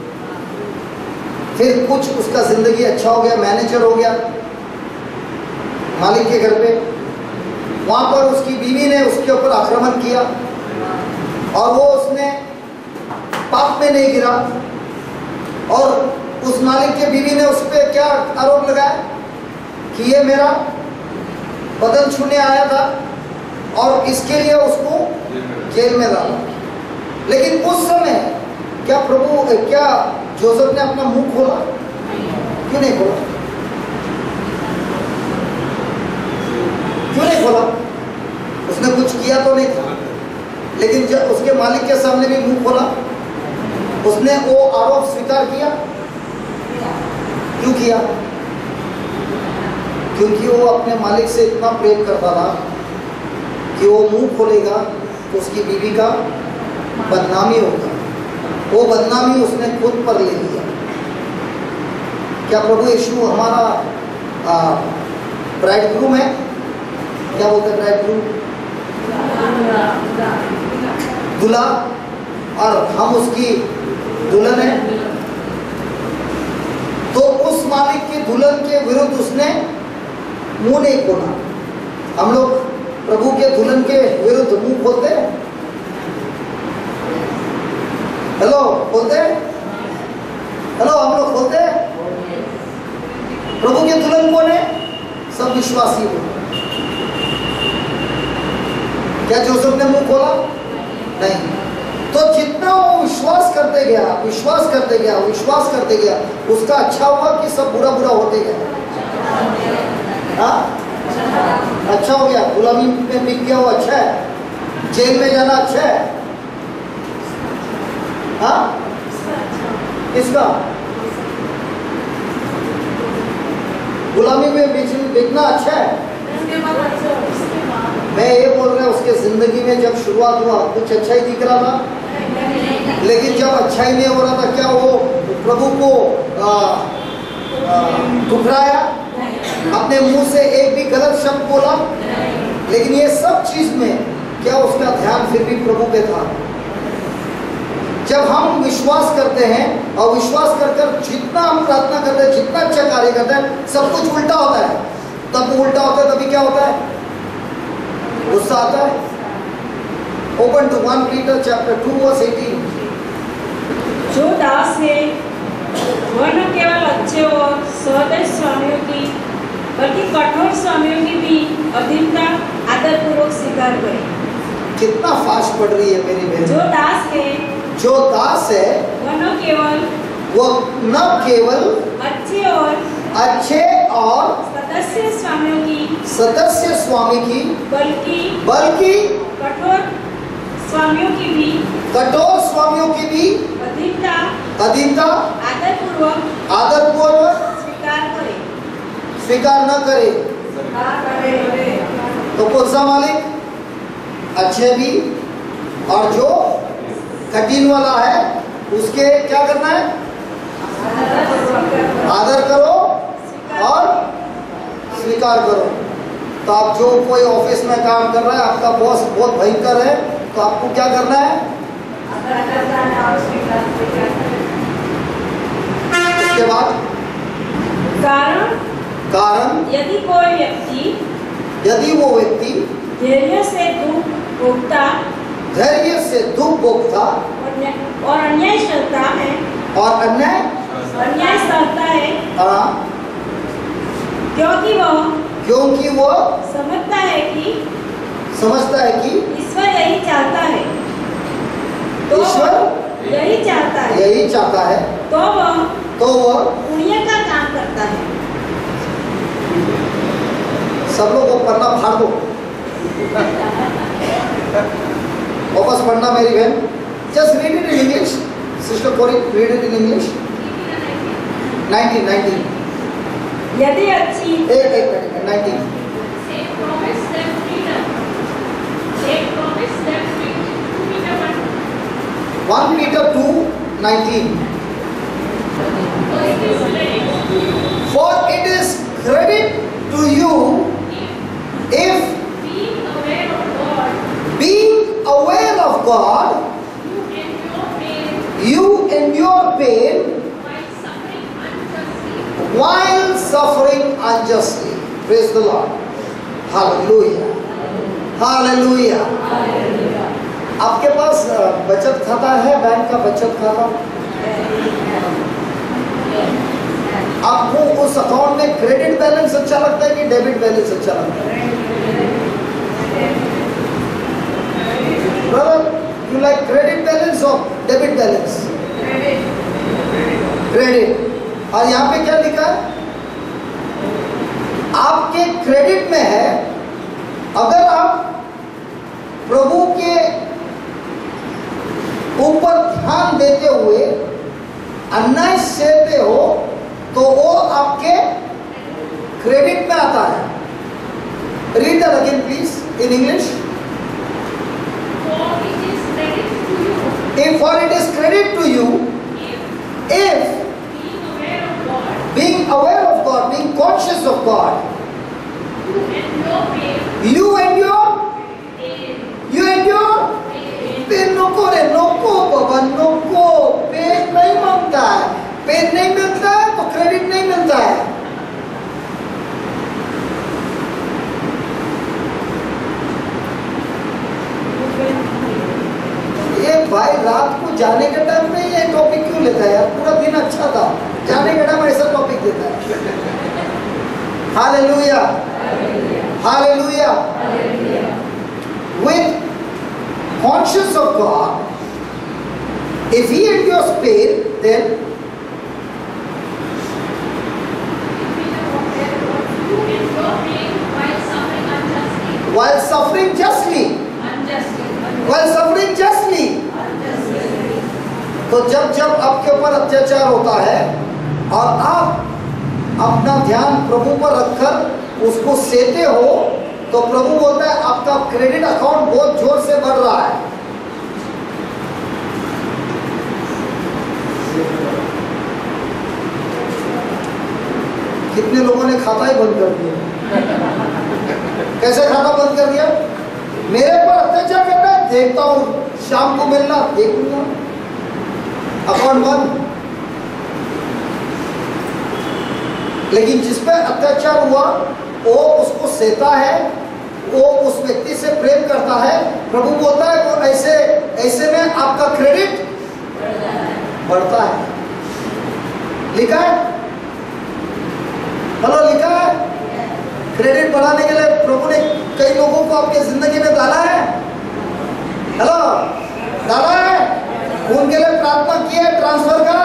Speaker 1: फिर कुछ उसका जिंदगी अच्छा हो गया, मैनेजर हो गया मालिक के घर पे। वहां पर उसकी बीवी ने उसके ऊपर आक्रमण किया और वो उसने पाप में नहीं गिरा। और उस मालिक के बीवी ने उस पर क्या आरोप लगाया कि ये मेरा बदन छूने आया था और इसके लिए उसको जेल में डाला। लेकिन उस समय क्या जोसेफ ने अपना मुंह खोला? क्यों नहीं खोला? क्यों नहीं खोला? उसने कुछ किया तो नहीं था, लेकिन जब उसके मालिक के सामने भी मुंह खोला, उसने वो आरोप स्वीकार किया। क्यों किया? क्योंकि वो अपने मालिक से इतना प्रेम करता था कि वो मुंह खोलेगा तो उसकी बीवी का बदनामी होगा। वो बदनामी उसने खुद पर ले लिया। क्या प्रभु यीशु हमारा ब्राइडग्रूम है? क्या बोलते हैं ब्राइडग्रूम? दूल्हा, और हम उसकी दुल्हन है। तो उस मालिक की दुल्हन के विरुद्ध उसने मुंह नहीं खोला। हम लोग प्रभु के दुल्हन के विरुद्ध मुंह खोलते हैं? हेलो, खोलते हैं? हेलो, हम लोग खोलते हैं? प्रभु के दुल्हन कौन है? सब विश्वासी हो। क्या जोसेफ ने मुंह खोला? नहीं। तो जितना वो विश्वास करते गया, उसका अच्छा हुआ कि सब बुरा होते गया? हाँ, अच्छा हो गया। गुलामी में बिक गया वो अच्छा है, जेल में जाना अच्छा है। हाँ, किसका? गुलामी में बिकना अच्छा है। मैं ये बोल रहा हूँ, उसके जिंदगी में जब शुरुआत हुआ कुछ अच्छा ही दिख रहा था, लेकिन जब अच्छा ही नहीं हो रहा था, क्या वो प्रभु को ठुकराया? अपने मुंह से एक भी गलत शब्द बोला? लेकिन ये सब चीज में क्या उसका ध्यान फिर भी प्रभु पे था? जब हम विश्वास करते हैं और विश्वास कर जितना हम प्रार्थना करते हैं, जितना अच्छा कार्य करते हैं, सब कुछ उल्टा होता है। तब उल्टा होता है, तभी क्या होता है? गुस्सा आता है। Open to 1 Peter chapter 2 verse 18।
Speaker 3: जो दास है वह न केवल अच्छे और सहृदय स्वामियों की बल्कि कठोर स्वामियों की भी अधीनता आदरपूर्वक स्वीकार करे।
Speaker 1: कितना फास्ट पढ़ रही है मेरी बहन। जो दास है वह न केवल अच्छे और सदस्य स्वामी की बल्कि कठोर स्वामियों की भी अधीनता आदरपूर्वक स्वीकार न करे। तो कौन सा मालिक? अच्छे भी, और जो कठिन वाला है उसके क्या करना है? आदर करो और स्वीकार करो। तो आप जो कोई ऑफिस में काम कर रहा है, आपका बॉस बहुत भयंकर है, तो आपको क्या करना है? उसके बाद कारण
Speaker 3: यदि कोई व्यक्ति
Speaker 1: यदि वो व्यक्ति
Speaker 3: धैर्य से दुख भोगता और अन्याय सहता है
Speaker 1: हाँ,
Speaker 3: क्योंकि वो समझता है कि ईश्वर यही चाहता है तो वह पुण्य का काम करता है।
Speaker 1: सब लोग वो पढ़ना फाड़ दो, वापस पढ़ना मेरी बहन। Just read it in English sister Cory, read it in English. 19
Speaker 3: यदि अच्छी
Speaker 1: एक 19 1 Peter 2:19 For it is credit to you if being aware of God you endure pain while suffering unjustly. Praise the Lord. Hallelujah. Hallelujah. आपके पास बचत खाता है, bank का बचत खाता? आपको उस अकाउंट में क्रेडिट बैलेंस अच्छा लगता है कि डेबिट बैलेंस अच्छा लगता है? Brother, you like credit balance or debit balance? Credit. और यहाँ पे क्या लिखा है? आपके क्रेडिट में है, अगर आप प्रभु के ऊपर ध्यान देते हुए अन्याय सहते हो तो वो आपके क्रेडिट में आता है। Read that again please in English. For it is credit to you if being aware of God, being conscious of God, you endure pain नको रे, नको बाबा नको, पेन नहीं मांगता है, पेन नहीं मिलता है तो क्रेडिट नहीं मिलता है। ये भाई रात को जाने के टाइम में ये टॉपिक क्यों लेता है यार? पूरा दिन अच्छा था, जाने के टाइम ऐसा टॉपिक देता है। Hallelujah, hallelujah. With conscious of God, if he endures pain, then while suffering justly, तो जब आपके ऊपर अत्याचार होता है और आप अपना ध्यान प्रभु पर रखकर उसको सहते हो तो प्रभु बोलता है आपका क्रेडिट अकाउंट बहुत जोर से बढ़ रहा है। कितने लोगों ने खाता ही बंद कर दिया? कैसे खाता बंद कर दिया? मेरे पर अत्याचार करना है, देखता हूं शाम को मिलना, देखूंगा, अकाउंट बंद। लेकिन जिस पर अत्याचार हुआ वो उसको सहता है, वो उस व्यक्ति से प्रेम करता है। प्रभु बोलता है वो ऐसे में आपका क्रेडिट बढ़ता है। लिखा है, हेलो, लिखा है। क्रेडिट बढ़ाने के लिए प्रभु ने कई लोगों को आपके जिंदगी में डाला है। हेलो, डाला है, उनके लिए प्रार्थना की है ट्रांसफर का,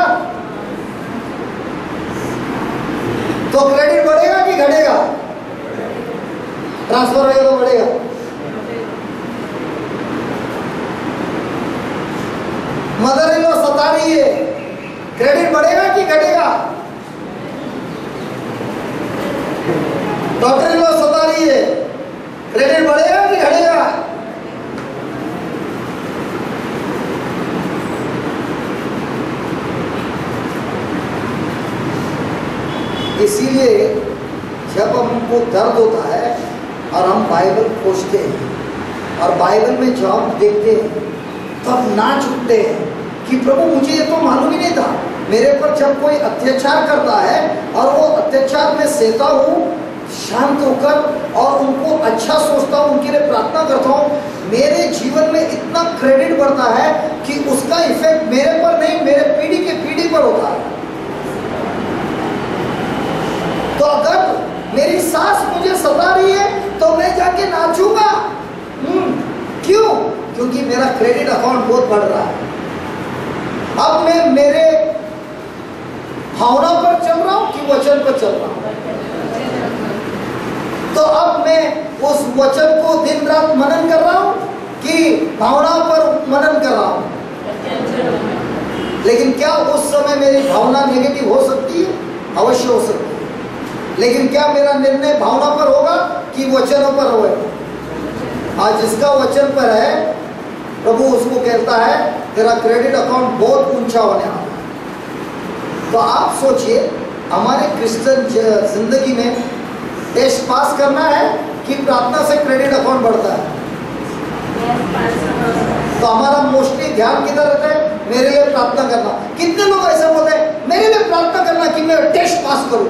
Speaker 1: तो क्रेडिट बढ़ेगा कि घटेगा? ट्रांसफर होगा तो बढ़ेगा। मदर इन लॉ सता रही है, क्रेडिट बढ़ेगा कि घटेगा? डॉक्टर इन लॉ सता रही है, क्रेडिट बढ़ेगा कि घटेगा? इसीलिए जब हमको दर्द होता है और हम बाइबल खोजते हैं और बाइबल में जब हम देखते हैं तब नाच उठते हैं कि प्रभु मुझे ये तो मालूम ही नहीं था। मेरे पर जब कोई अत्याचार करता है और वो अत्याचार में सहता हूँ, शांत होकर और उनको अच्छा सोचता हूँ, उनके लिए प्रार्थना करता हूँ, मेरे जीवन में इतना क्रेडिट बढ़ता है कि उसका इफेक्ट मेरे पर नहीं, मेरे पीढ़ी के पीढ़ी पर होता है। तो अगर मेरी सास मुझे सता रही है तो मैं जाके नाचूंगा। क्यों? क्योंकि मेरा क्रेडिट अकाउंट बहुत बढ़ रहा है। अब मैं मेरे भावना पर चल रहा हूं कि वचन पर चल रहा हूं? तो अब मैं उस वचन को दिन रात मनन कर रहा हूं कि भावना पर मनन कर रहा हूं? लेकिन क्या उस समय मेरी भावना नेगेटिव हो सकती है? अवश्य हो सकती है। लेकिन क्या मेरा निर्णय भावना पर होगा कि वचनों पर होगा? आज जिसका वचन पर है, प्रभु उसको कहता है तेरा क्रेडिट अकाउंट बहुत ऊंचा होने वाला है। तो आप सोचिए, हमारे क्रिश्चियन जिंदगी में टेस्ट पास करना है कि प्रार्थना से क्रेडिट अकाउंट बढ़ता है? तो हमारा मोस्टली ध्यान किधर रहता है? मेरे लिए प्रार्थना करना। कितने लोग ऐसे बोलते हैं मेरे लिए प्रार्थना करना कि मैं टेस्ट पास करूं?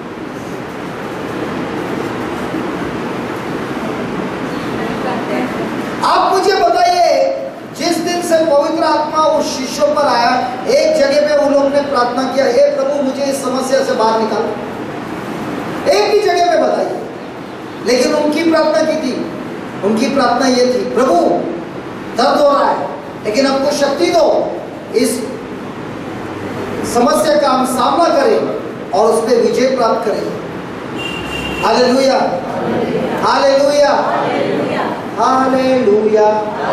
Speaker 1: आप मुझे बताइए, जिस दिन से पवित्र आत्मा उस शिष्यों पर आया, एक जगह पे उन लोगों ने प्रार्थना किया, हे प्रभु मुझे इस समस्या से बाहर निकालो। एक ही जगह पे बताइए। लेकिन उनकी प्रार्थना की थी, उनकी प्रार्थना ये थी, प्रभु दर्द हो रहा है लेकिन हमको शक्ति दो, इस समस्या का हम सामना करें और उस पर विजय प्राप्त करें। Hallelujah, hallelujah, hallelujah,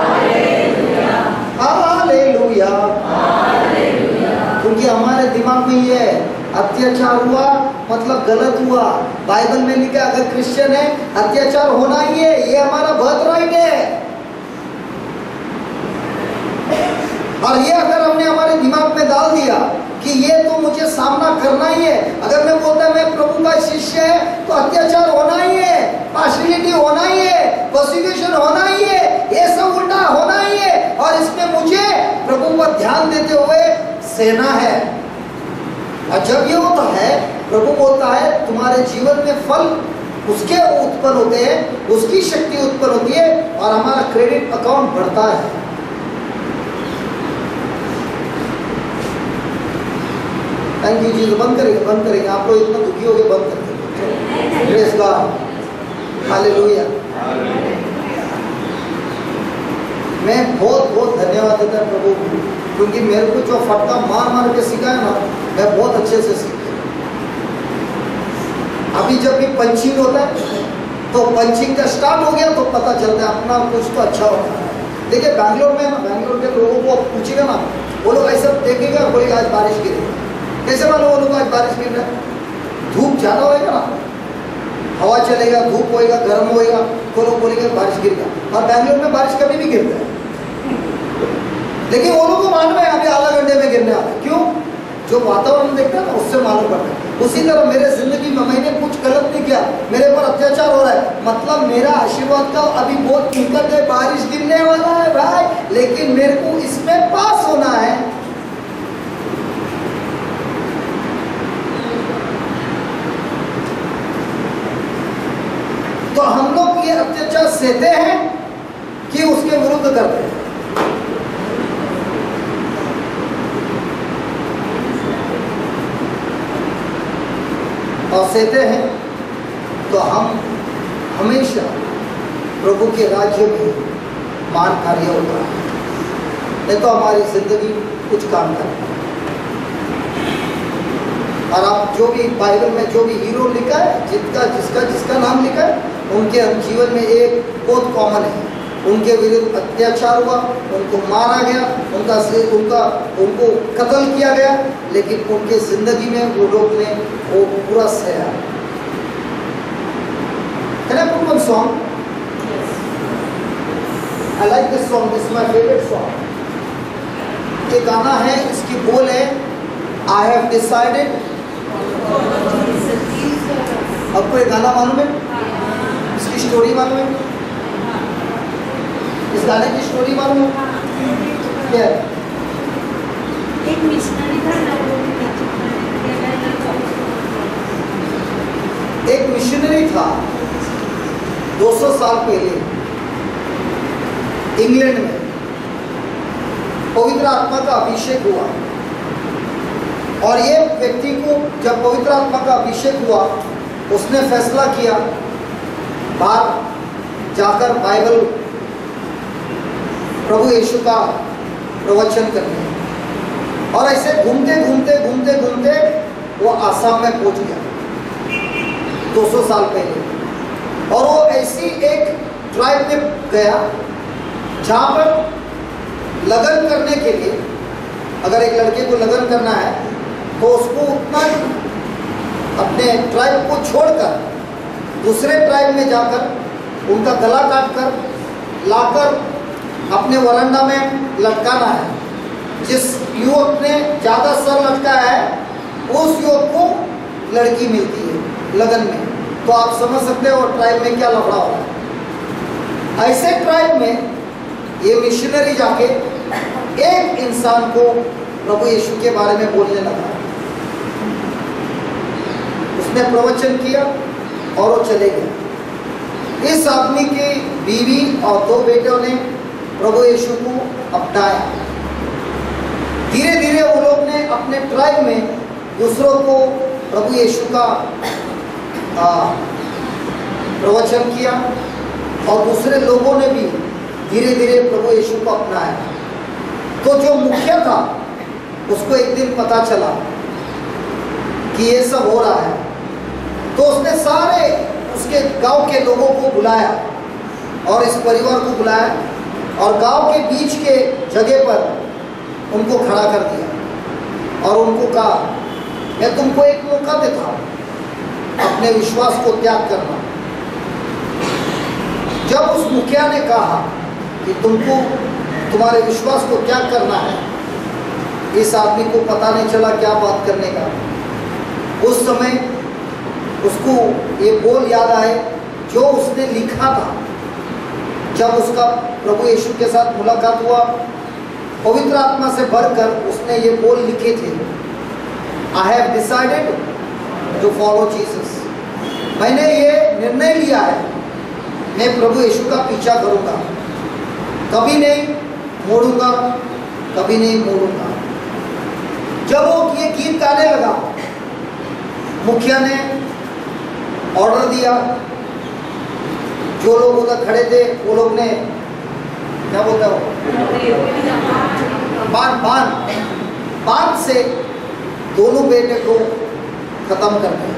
Speaker 1: hallelujah. क्योंकि हमारे दिमाग में ये अत्याचार हुआ मतलब गलत हुआ। बाइबल में लिखा अगर क्रिश्चियन है अत्याचार होना ही है, ये हमारा बर्थ है। और ये अगर हमने हमारे दिमाग में डाल दिया कि ये तो मुझे सामना करना ही है, अगर मैं बोलता मैं प्रभु का शिष्य है तो अत्याचार होना ही है, पार्शियलिटी होना ही है, पर्सिक्यूशन होना ही है, ये सब उल्टा होना ही है, और इसमें मुझे प्रभु पर ध्यान देते हुए सहना है। और जब ये होता है, प्रभु बोलता है तुम्हारे जीवन में फल उसके उत्पन्न होते हैं, उसकी शक्ति उत्पन्न होती है और हमारा क्रेडिट अकाउंट बढ़ता है। थैंक यू जी। बंद करेंगे आप लोग इतना दुखी हो गए, बंद करेंगे। Praise God, hallelujah. मैं बहुत बहुत धन्यवाद देता हूँ प्रभु को, क्योंकि मेरे को जो फटका मार मार के सिखाया ना, मैं बहुत अच्छे से सीखा। अभी जब भी पंचिंग होता है तो पंचिंग का स्टार्ट हो गया तो पता चलता है अपना कुछ तो अच्छा होता है। देखिए बैंगलोर में ना, बैंगलोर के लोगों को पूछेगा ना, वो लोग ऐसा देखेगा, बोलेगा आज बारिश गिरेगी। कैसे मालूम वो लोग आज बारिश गिर रहा है? धूप ज़्यादा होएगा ना, हवा चलेगा, धूप होएगा, गर्म होएगा, तो लोग बोलेंगे बारिश गिरेगा। और बैंगलोर में बारिश कभी भी गिरता है, लेकिन वो लोग को मालूम है अभी आधा घंटे में गिरने वाला है। क्यों? जो वातावरण देखता है ना उससे मालूम पड़ता है। उसी तरह मेरे जिंदगी में मैंने कुछ गलत नहीं किया, मेरे पर अत्याचार हो रहा है, मतलब मेरा आशीर्वाद का अभी बहुत निकट है, बारिश गिरने वाला है भाई, लेकिन मेरे को इसमें पास होना है। तो हम लोग ये अत्याचार सहते हैं कि उसके विरुद्ध करते हैं? और सहते हैं तो हम हमेशा प्रभु के राज्य में मान कार्य होता है, नहीं तो हमारी जिंदगी कुछ काम करता है। और आप जो भी बाइबल में जो भी हीरो लिखा है, जिसका नाम लिखा है, उनके जीवन में एक बहुत कॉमन है, उनके विरुद्ध अत्याचार हुआ, उनको मारा गया, उनको कत्ल किया गया, लेकिन उनके जिंदगी में वो लोग ने वो पूरा सहा। Can I put one song? I like this song. This is my favorite song. ये गाना है, इसकी बोल है I have decided। आपको ये गाना मालूम है? इसकी स्टोरी मालूम है? इस गाने की स्टोरी मालूम है? क्या है?
Speaker 2: एक मिशनरी था ना, वो भी
Speaker 1: एक मिशनरी था 200 साल पहले इंग्लैंड में, पवित्र आत्मा का अभिषेक हुआ। और ये व्यक्ति को जब पवित्र आत्मा का अभिषेक हुआ, उसने फैसला किया बाहर जाकर बाइबल, प्रभु यीशु का प्रवचन करने। और ऐसे घूमते घूमते घूमते घूमते वो आसाम में पहुंच गया 200 साल पहले। और वो ऐसी एक ट्राइब में गया जहाँ पर लगन करने के लिए, अगर एक लड़के को लगन करना है तो उसको उतना अपने ट्राइब को छोड़कर दूसरे ट्राइब में जाकर उनका गला काट कर लाकर अपने वरांडा में लटकाना है। जिस युवक ने ज़्यादा सर लटकाया है उस युवक को लड़की मिलती है लगन में। तो आप समझ सकते हो ट्राइब में क्या लफड़ा हो रहा है। ऐसे ट्राइब में ये मिशनरी जाके एक इंसान को प्रभु यीशु के बारे में बोलने लगा। उसने प्रवचन किया और वो चले गए। इस आदमी की बीवी और 2 बेटों ने प्रभु यीशु को अपनाया। धीरे धीरे वो लोग ने अपने ट्राइब में दूसरों को प्रभु यीशु का प्रवचन किया और दूसरे लोगों ने भी धीरे धीरे प्रभु यीशु को अपनाया। तो जो मुखिया था उसको एक दिन पता चला कि ये सब हो रहा है। तो उसने सारे उसके गांव के लोगों को बुलाया और इस परिवार को बुलाया और गांव के बीच के जगह पर उनको खड़ा कर दिया और उनको कहा, मैं तुमको एक मौका देता हूँ अपने विश्वास को त्याग करना। जब उस मुखिया ने कहा कि तुमको तुम्हारे विश्वास को त्याग करना है, इस आदमी को पता नहीं चला क्या बात करने का। उस समय उसको ये बोल याद आए जो उसने लिखा था जब उसका प्रभु यीशु के साथ मुलाकात हुआ। पवित्र आत्मा से भरकर उसने ये बोल लिखे थे, I have decided to follow Jesus. मैंने ये निर्णय लिया है, मैं प्रभु यीशु का पीछा करूंगा, कभी नहीं मोड़ूंगा, कभी नहीं मोड़ूंगा। जब वो ये गीत गाने लगा, मुखिया ने ऑर्डर दिया, जो लोग उधर खड़े थे वो लोग ने क्या बोलता हो बांध से दोनों बेटे को खत्म कर दिया।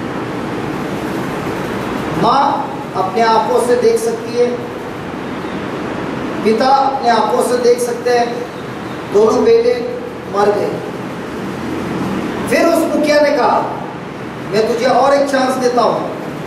Speaker 1: माँ अपने आंखों से देख सकती है, पिता अपने आंखों से देख सकते हैं, दोनों बेटे मर गए। फिर उस मुखिया ने कहा, मैं तुझे और एक चांस देता हूं,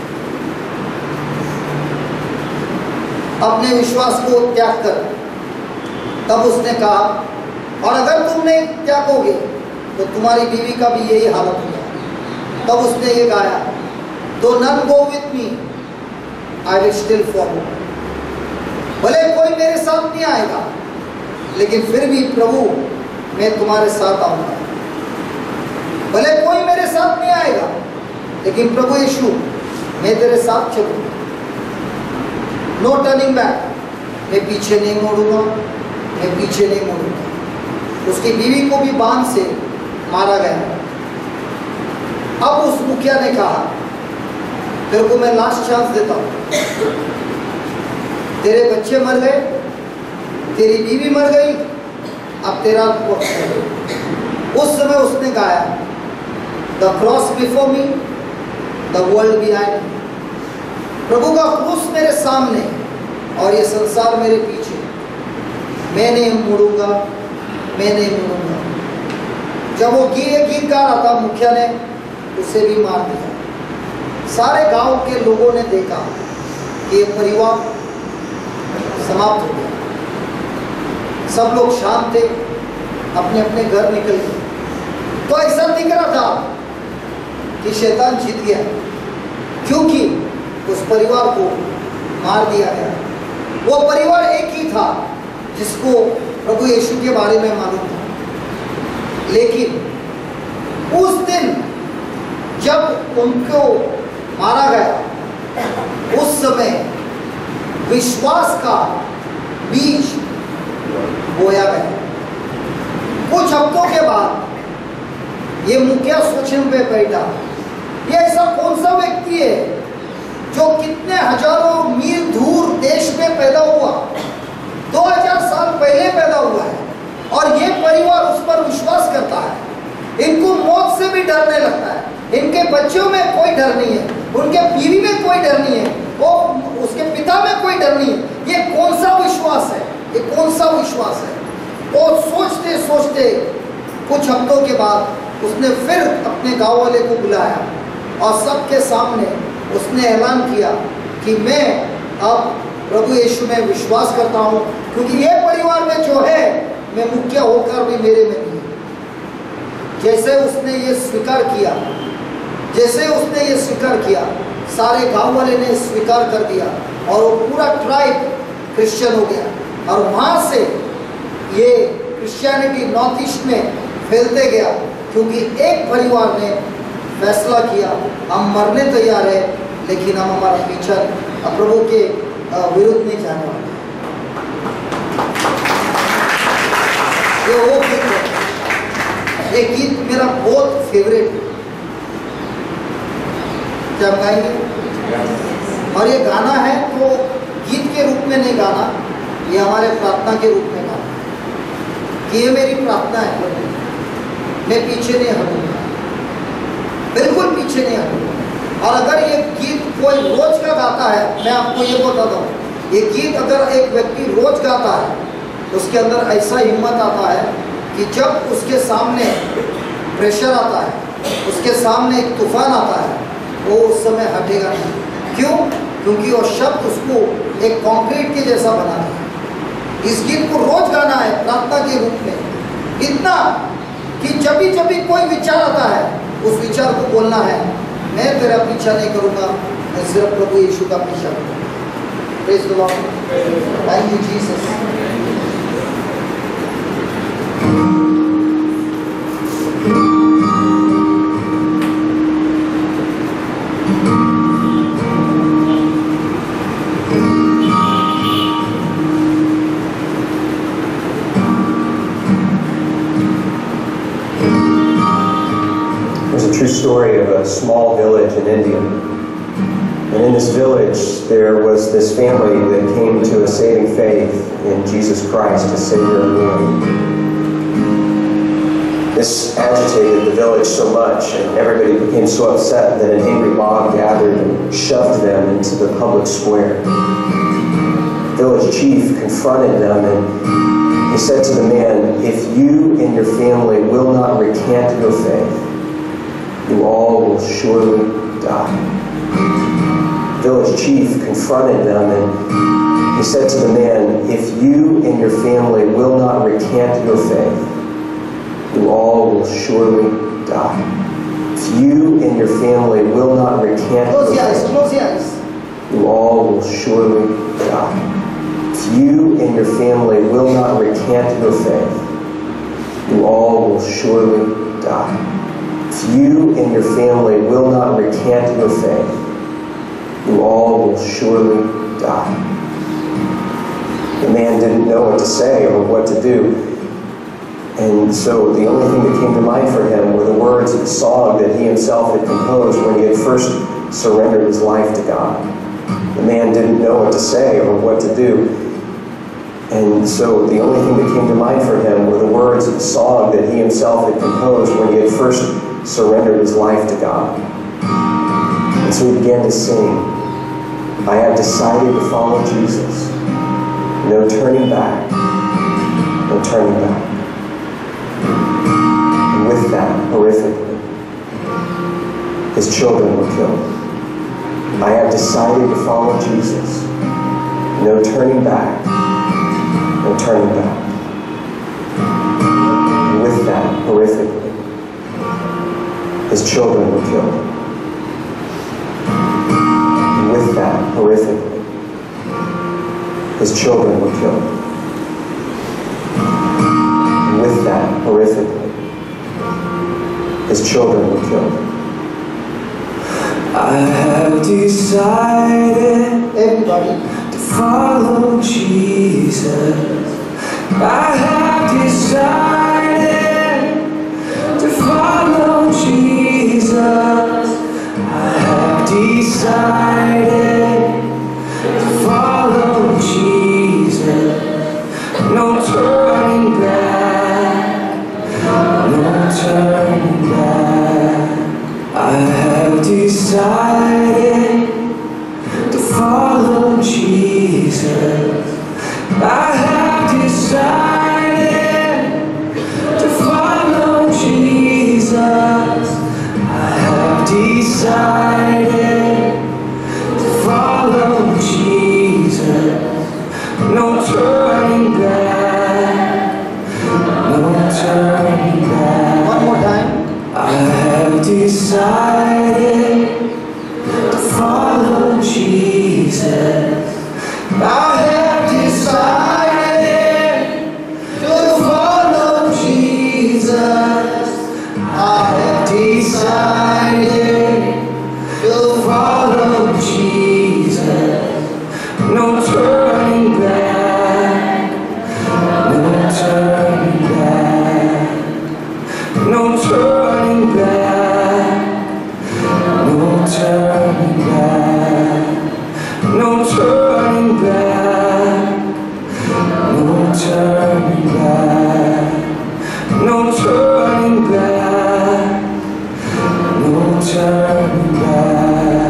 Speaker 1: अपने विश्वास को त्याग कर। तब उसने कहा, और अगर तुम नहीं त्यागोगे तो तुम्हारी बीवी का भी यही हालत होगा। तब उसने ये गाया, though none go with me I will still follow. भले कोई मेरे साथ नहीं आएगा लेकिन फिर भी प्रभु मैं तुम्हारे साथ आऊंगा। भले कोई मेरे साथ नहीं आएगा लेकिन प्रभु यीशु मैं तेरे साथ चलूंगा। नो टर्निंग बैक, मैं पीछे नहीं मोड़ूंगा, मैं पीछे नहीं मोड़ूंगा। उसकी बीवी को भी बांध से मारा गया। अब उस मुखिया ने कहा, तेरे को मैं लास्ट चांस देता हूं, तेरे बच्चे मर गए, तेरी बीवी मर गई, अब तेरा वक्त है। उस समय उसने गाया, the cross before me, the world behind me. प्रभु का क्रूस मेरे सामने और ये संसार मेरे पीछे, मैं नहीं मुड़ूंगा, मैं नहीं मुड़ूंगा। जब वो गीत गा रहा था, मुखिया ने उसे भी मार दिया। सारे गांव के लोगों ने देखा कि ये परिवार समाप्त हो गया। सब लोग शांत थे, अपने अपने घर निकल गए। तो ऐसा दिख रहा था कि शैतान जीत गया, क्योंकि उस परिवार को मार दिया गया। वो परिवार एक ही था जिसको प्रभु यीशु के बारे में मालूम था। लेकिन उस दिन जब उनको मारा गया, उस समय विश्वास का बीज बोया गया। कुछ हफ्तों के बाद ये मुखिया सोचने पे बैठा, ये ऐसा कौन सा व्यक्ति है जो कितने हजारों मील दूर देश में पैदा हुआ, 2000 साल पहले पैदा हुआ है, और ये परिवार उस पर विश्वास करता है। इनको मौत से भी डरने लगता है, इनके बच्चों में कोई डर नहीं है, उनके बीवी में कोई डर नहीं है, वो उसके पिता में कोई डर नहीं है। ये कौन सा विश्वास है, ये कौन सा विश्वास है? और सोचते सोचते कुछ हफ्तों के बाद उसने फिर अपने गांव वाले को बुलाया और सबके सामने उसने ऐलान किया कि मैं अब प्रभु यीशु में विश्वास करता हूँ, क्योंकि ये परिवार में जो है मैं मुखिया होकर भी मेरे में नहीं। जैसे उसने ये स्वीकार किया, जैसे उसने ये स्वीकार किया, सारे गांव वाले ने स्वीकार कर दिया और वो पूरा ट्राइब क्रिश्चियन हो गया। और वहाँ से ये क्रिश्चियनिटी नॉर्थ ईस्ट में फैलते गया, क्योंकि एक परिवार ने फैसला किया हम मरने तैयार है, लेकिन हम हमारा पीछा प्रभु के विरुद्ध नहीं जाने वाले। ये वो गीत है, ये गीत मेरा बहुत फेवरेट है। क्या हम गाएंगे? और ये गाना है तो गीत के रूप में नहीं गाना, ये हमारे प्रार्थना के रूप में गाना कि ये मेरी प्रार्थना है प्रभु, मैं पीछे नहीं हटूंगा, बिल्कुल पीछे नहीं हटूंगा। और अगर ये गीत कोई रोज का गाता है, मैं आपको ये बताता हूँ, ये गीत अगर एक व्यक्ति रोज गाता है तो उसके अंदर ऐसा हिम्मत आता है कि जब उसके सामने प्रेशर आता है, उसके सामने एक तूफान आता है, वो उस समय हटेगा नहीं। क्यों? क्योंकि वो शब्द उसको एक कंक्रीट के जैसा बनाता है। इस गीत को रोज गाना है प्रार्थना के रूप में, इतना कि जब भी कोई विचार आता है उस विचार को बोलना है, मैं तेरा पीछा नहीं करूंगा, मैं सिर्फ प्रभु यीशु का पीछा करूंगा। Praise the Lord, thank you Jesus.
Speaker 4: True story of a small village in India. And in this village, there was this family that came to a saving faith in Jesus Christ as Savior and Lord. This agitated the village so much, and everybody became so upset that an angry mob gathered and shoved them into the public square. The village chief confronted them, and he said to the man, "If you and your family will not recant your faith, you all will surely die." The village chief confronted them, and he said to the man, "If you and your family will not recant your faith, you all will surely die." If you and your family will not recant your faith, you all will surely die. If you and your family will not recant your faith, you all will surely die. If you and your family will not recant your faith, you all will surely die. The man didn't know what to say or what to do. And so the only thing that came to mind for him were the words of the song that he himself had composed when he had first surrendered his life to God. The man didn't know what to say or what to do. And so the only thing that came to mind for him were the words of the song that he himself had composed when he had first surrendered his life to God. And so he began to sing, "I have decided to follow Jesus. No turning back, no turning back." And with that, horrifically, his children were killed. "I have decided to follow Jesus. No turning back, no turning back." And with that, horrifically, his children were killed. And with that, horrifically, his children were killed. horrifically. His children were killed. I have decided
Speaker 1: Everybody.
Speaker 4: to follow Jesus. I have decided to follow Jesus. I have decided to follow Jesus. No turning back, no turning back. I have decided to follow Jesus. I have decided to follow Jesus. I have decided to follow Jesus. No turning back, no turning back.
Speaker 1: One more time.
Speaker 4: I have decided to follow Jesus. I have decided to follow Jesus. I have decided to follow Jesus. No turning back, no turning back, no turning back, no turning back, no turning back, no turning back, no turning back, no turning back.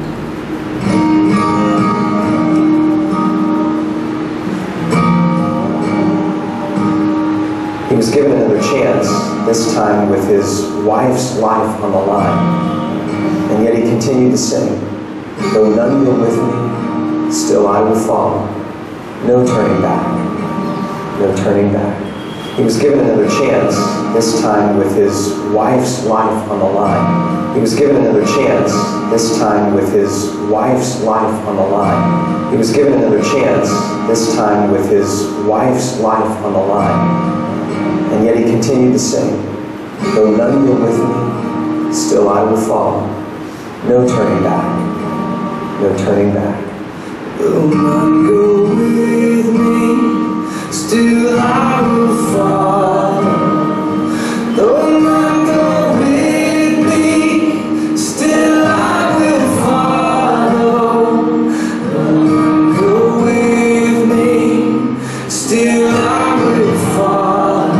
Speaker 4: He was given another chance, this time with his wife's life on the line. And yet he continued to sing, though none go with me, still I will follow. No turning back, no turning back. He was given another chance, this time with his wife's life on the line. He was given another chance, this time with his wife's life on the line. He was given another chance, this time with his wife's life on the line. And yet he continued to sing, though none go with me, still I will follow. No turning back, no turning back. Though none go with me, still I will follow. Though none go with me, still I will follow. Though none go with me, still I will follow.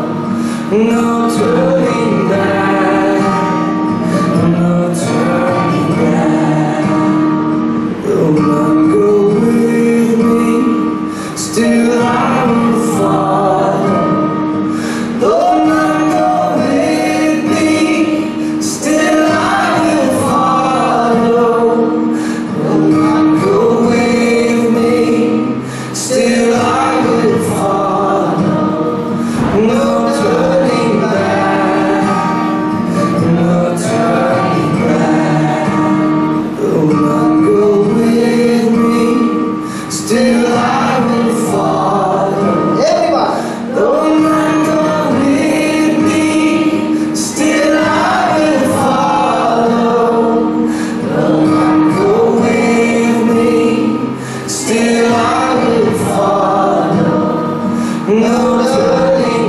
Speaker 4: No turning back, no turning back. Though none go with me, still I will follow. Though none go with me, still I will follow. Though none go with me, still I will follow. No turning back, no turning back. Though none go with me, still I will follow.
Speaker 1: Everybody.
Speaker 4: Though none go with me, still I will follow. Though none go with me, still I will follow. No turning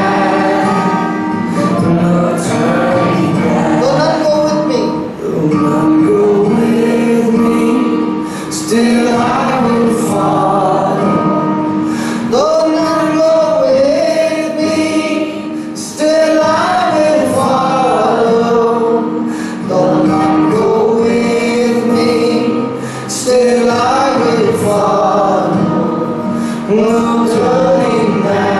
Speaker 4: back, no turning back.
Speaker 1: Though none go with me.
Speaker 4: Though none go with me, still I will follow. Though none go with me, still I will follow. Though none go with me, still I will follow. No turning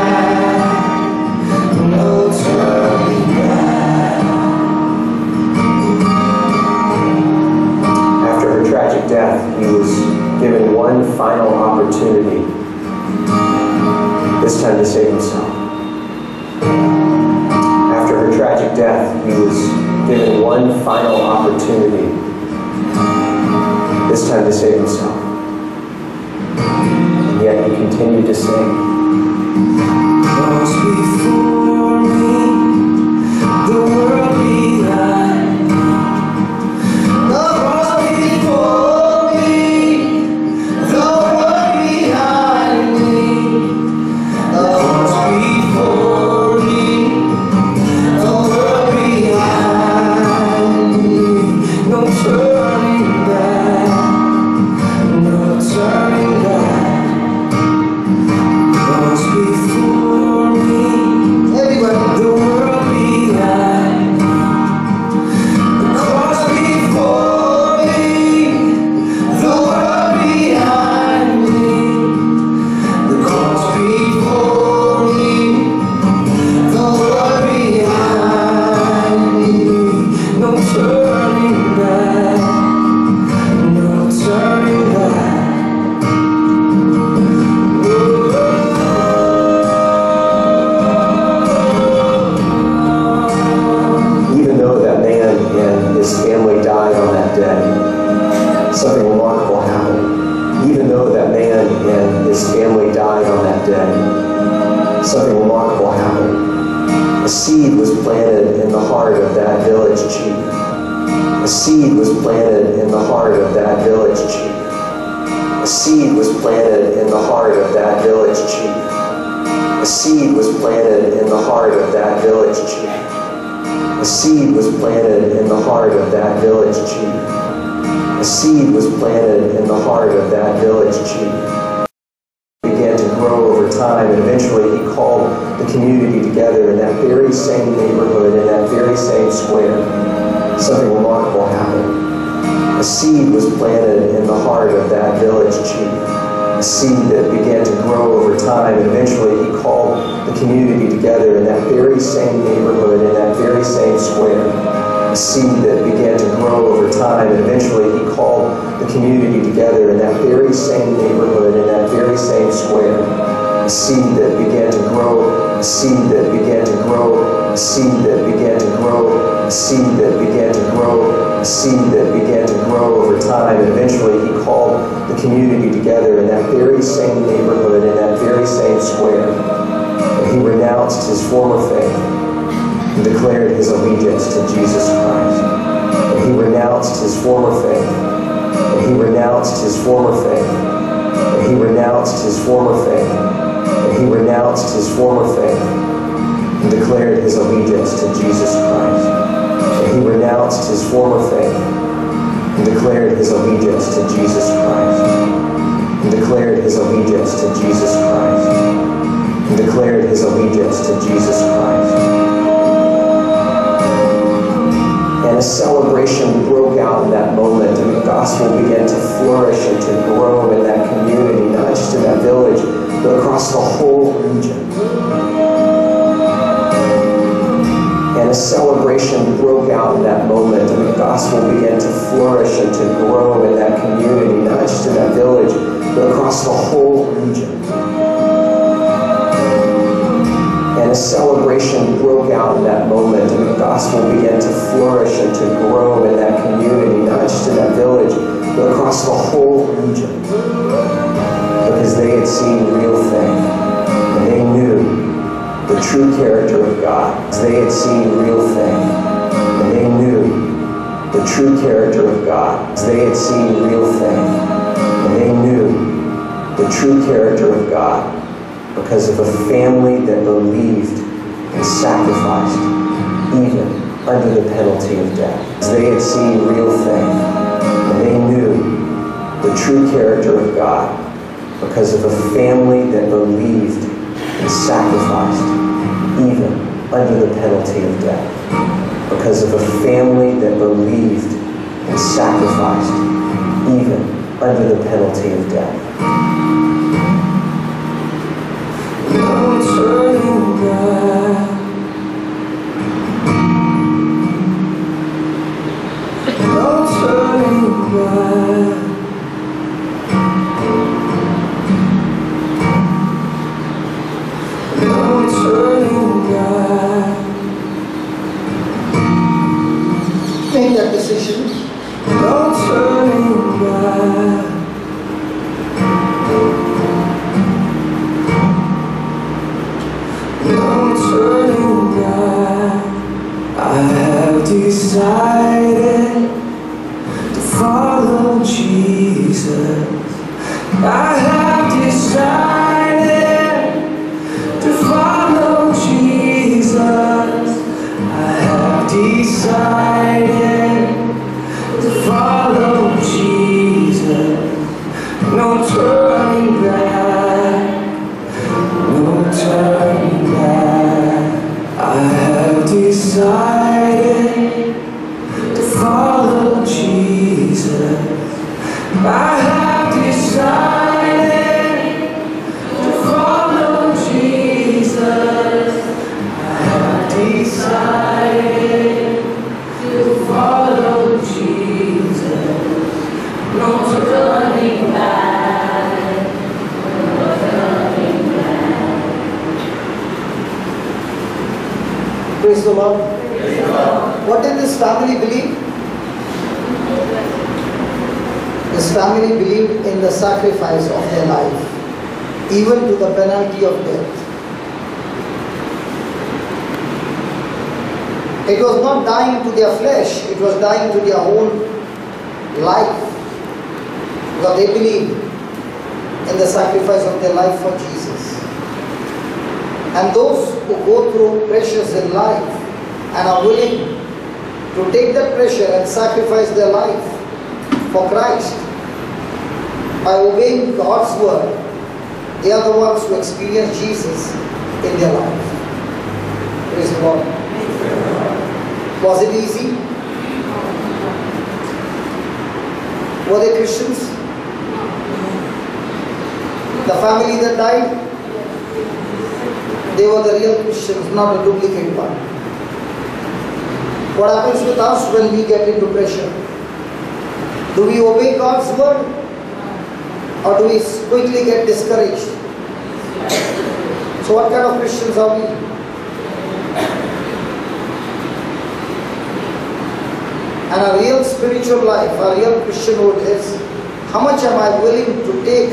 Speaker 4: back, no turning back. After her tragic death, he was given one final opportunity, this time to save himself. After her tragic death, he was given one final opportunity, this time to save himself. And yet he continued to sing. Lost before planted in the heart of that village chief. A seed was planted in the heart of that village chief. A seed was planted in the heart of that village chief. A seed was planted in the heart of that village chief. A seed was planted in the heart of that village chief. A seed was planted in the heart of that village chief. Began to grow over time, and eventually he called the community together in that very same neighborhood, in that very same square. Something remarkable happened. A seed was planted in the heart of that village chief. A seed that began to grow over time, and eventually he called the community together in that very same neighborhood, in that very same square. A seed that began to grow over time, and eventually he called the community together in that very same neighborhood, in that very same square. A seed that began to grow, a seed that began to grow, a seed that began to grow, a seed that began to grow, a seed that began to grow over time, and eventually he called the community together in that very same neighborhood, in that very same square. And he renounced his former faith and declared his allegiance to Jesus Christ. And he renounced his former faith. And he renounced his former faith. And he renounced his former faith. And he renounced his former faith and declared his allegiance to Jesus Christ. And he renounced his former faith and declared his allegiance to Jesus Christ. And declared his allegiance to Jesus Christ. And declared his allegiance to Jesus Christ. And a celebration broke out in that moment, and the gospel began to flourish and to grow in that community, not just in that village, but across the whole region. And a celebration broke out in that moment, and the gospel began to flourish and to grow in that community, not just in that village, but across the whole region. And a celebration broke out in that moment, and the gospel began to flourish and to grow in that community, not just in that village, but across the whole region. Because they had seen real faith, and they knew the true character of God. They had seen real faith, and they knew the true character of God. They had seen real faith, and they knew the true character of God, because of a family that believed and sacrificed, even under the penalty of death. They had seen real faith, and they knew the true character of God, because of a family that believed and sacrificed, even under the penalty of death. Because of a family that believed and sacrificed, even under the penalty of death. No turning back. No turning back. No turning back.
Speaker 1: Make that decision.
Speaker 4: No turning back. No turning back. I have decided to follow Jesus. I have decided to follow Jesus. I have decided to follow Jesus. No turning back. No turning back. I have decided to follow Jesus. I have decided to follow Jesus. I have decided to follow Jesus. No turning back. No turning back.
Speaker 1: Praise the Lord. What did this family believe? This family believed in the sacrifice of their life, even to the penalty of death. It was not dying to their flesh, it was dying to their own life. Because they believed in the sacrifice of their life for Jesus. And those who go through pressures in life and are willing to take that pressure and sacrifice their life for Christ by obeying God's word, they are the ones who experience Jesus in their life. Praise the Lord. Was it easy? Were they Christians? The family that died, they were the real Christians, not a duplicate one. What happens with us when we get into pressure? Do we obey God's word? Or do we quickly get discouraged? So what kind of Christians are we? And a real spiritual life, a real Christianhood is, how much am I willing to take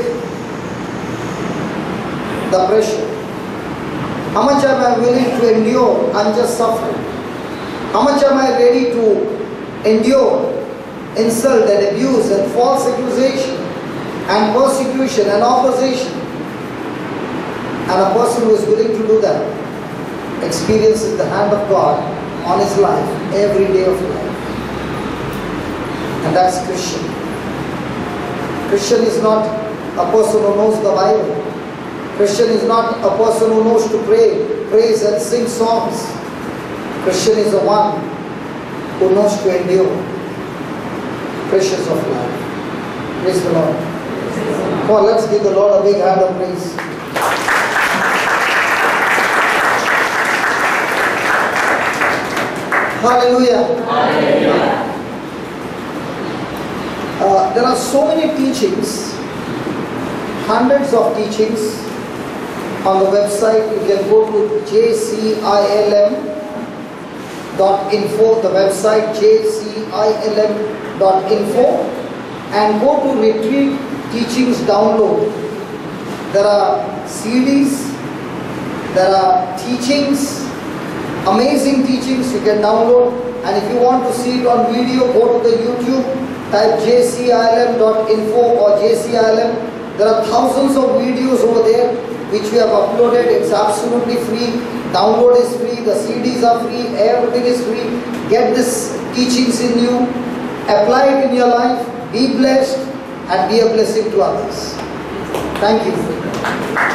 Speaker 1: the pressure? How much am I willing to endure unjust suffering? How much am I ready to endure insult and abuse and false accusation and persecution and opposition? And a person who is willing to do that experiences the hand of God on his life every day of life. And that's Christian. Christian is not a person who knows the Bible. Christian is not a person who knows to pray, praise and sing songs. Christian is the one who knows to endure pressures of life. Praise the Lord. Come on, let's give the Lord a big hand of praise. Hallelujah.
Speaker 3: Hallelujah.
Speaker 1: There are so many teachings, hundreds of teachings on the website. You can go to jcilm.info, the website jcilm.info, and go to retreat teachings download. There are CDs, there are teachings, amazing teachings you can download. And if you want to see it on video, go to the YouTube, type jcilm.info or jcilm. There are thousands of videos over there which we have uploaded. It's absolutely free. Download is free. The CDs are free. Everything is free. Get these teachings in you. Apply it in your life. Be blessed and be a blessing to others. Thank you.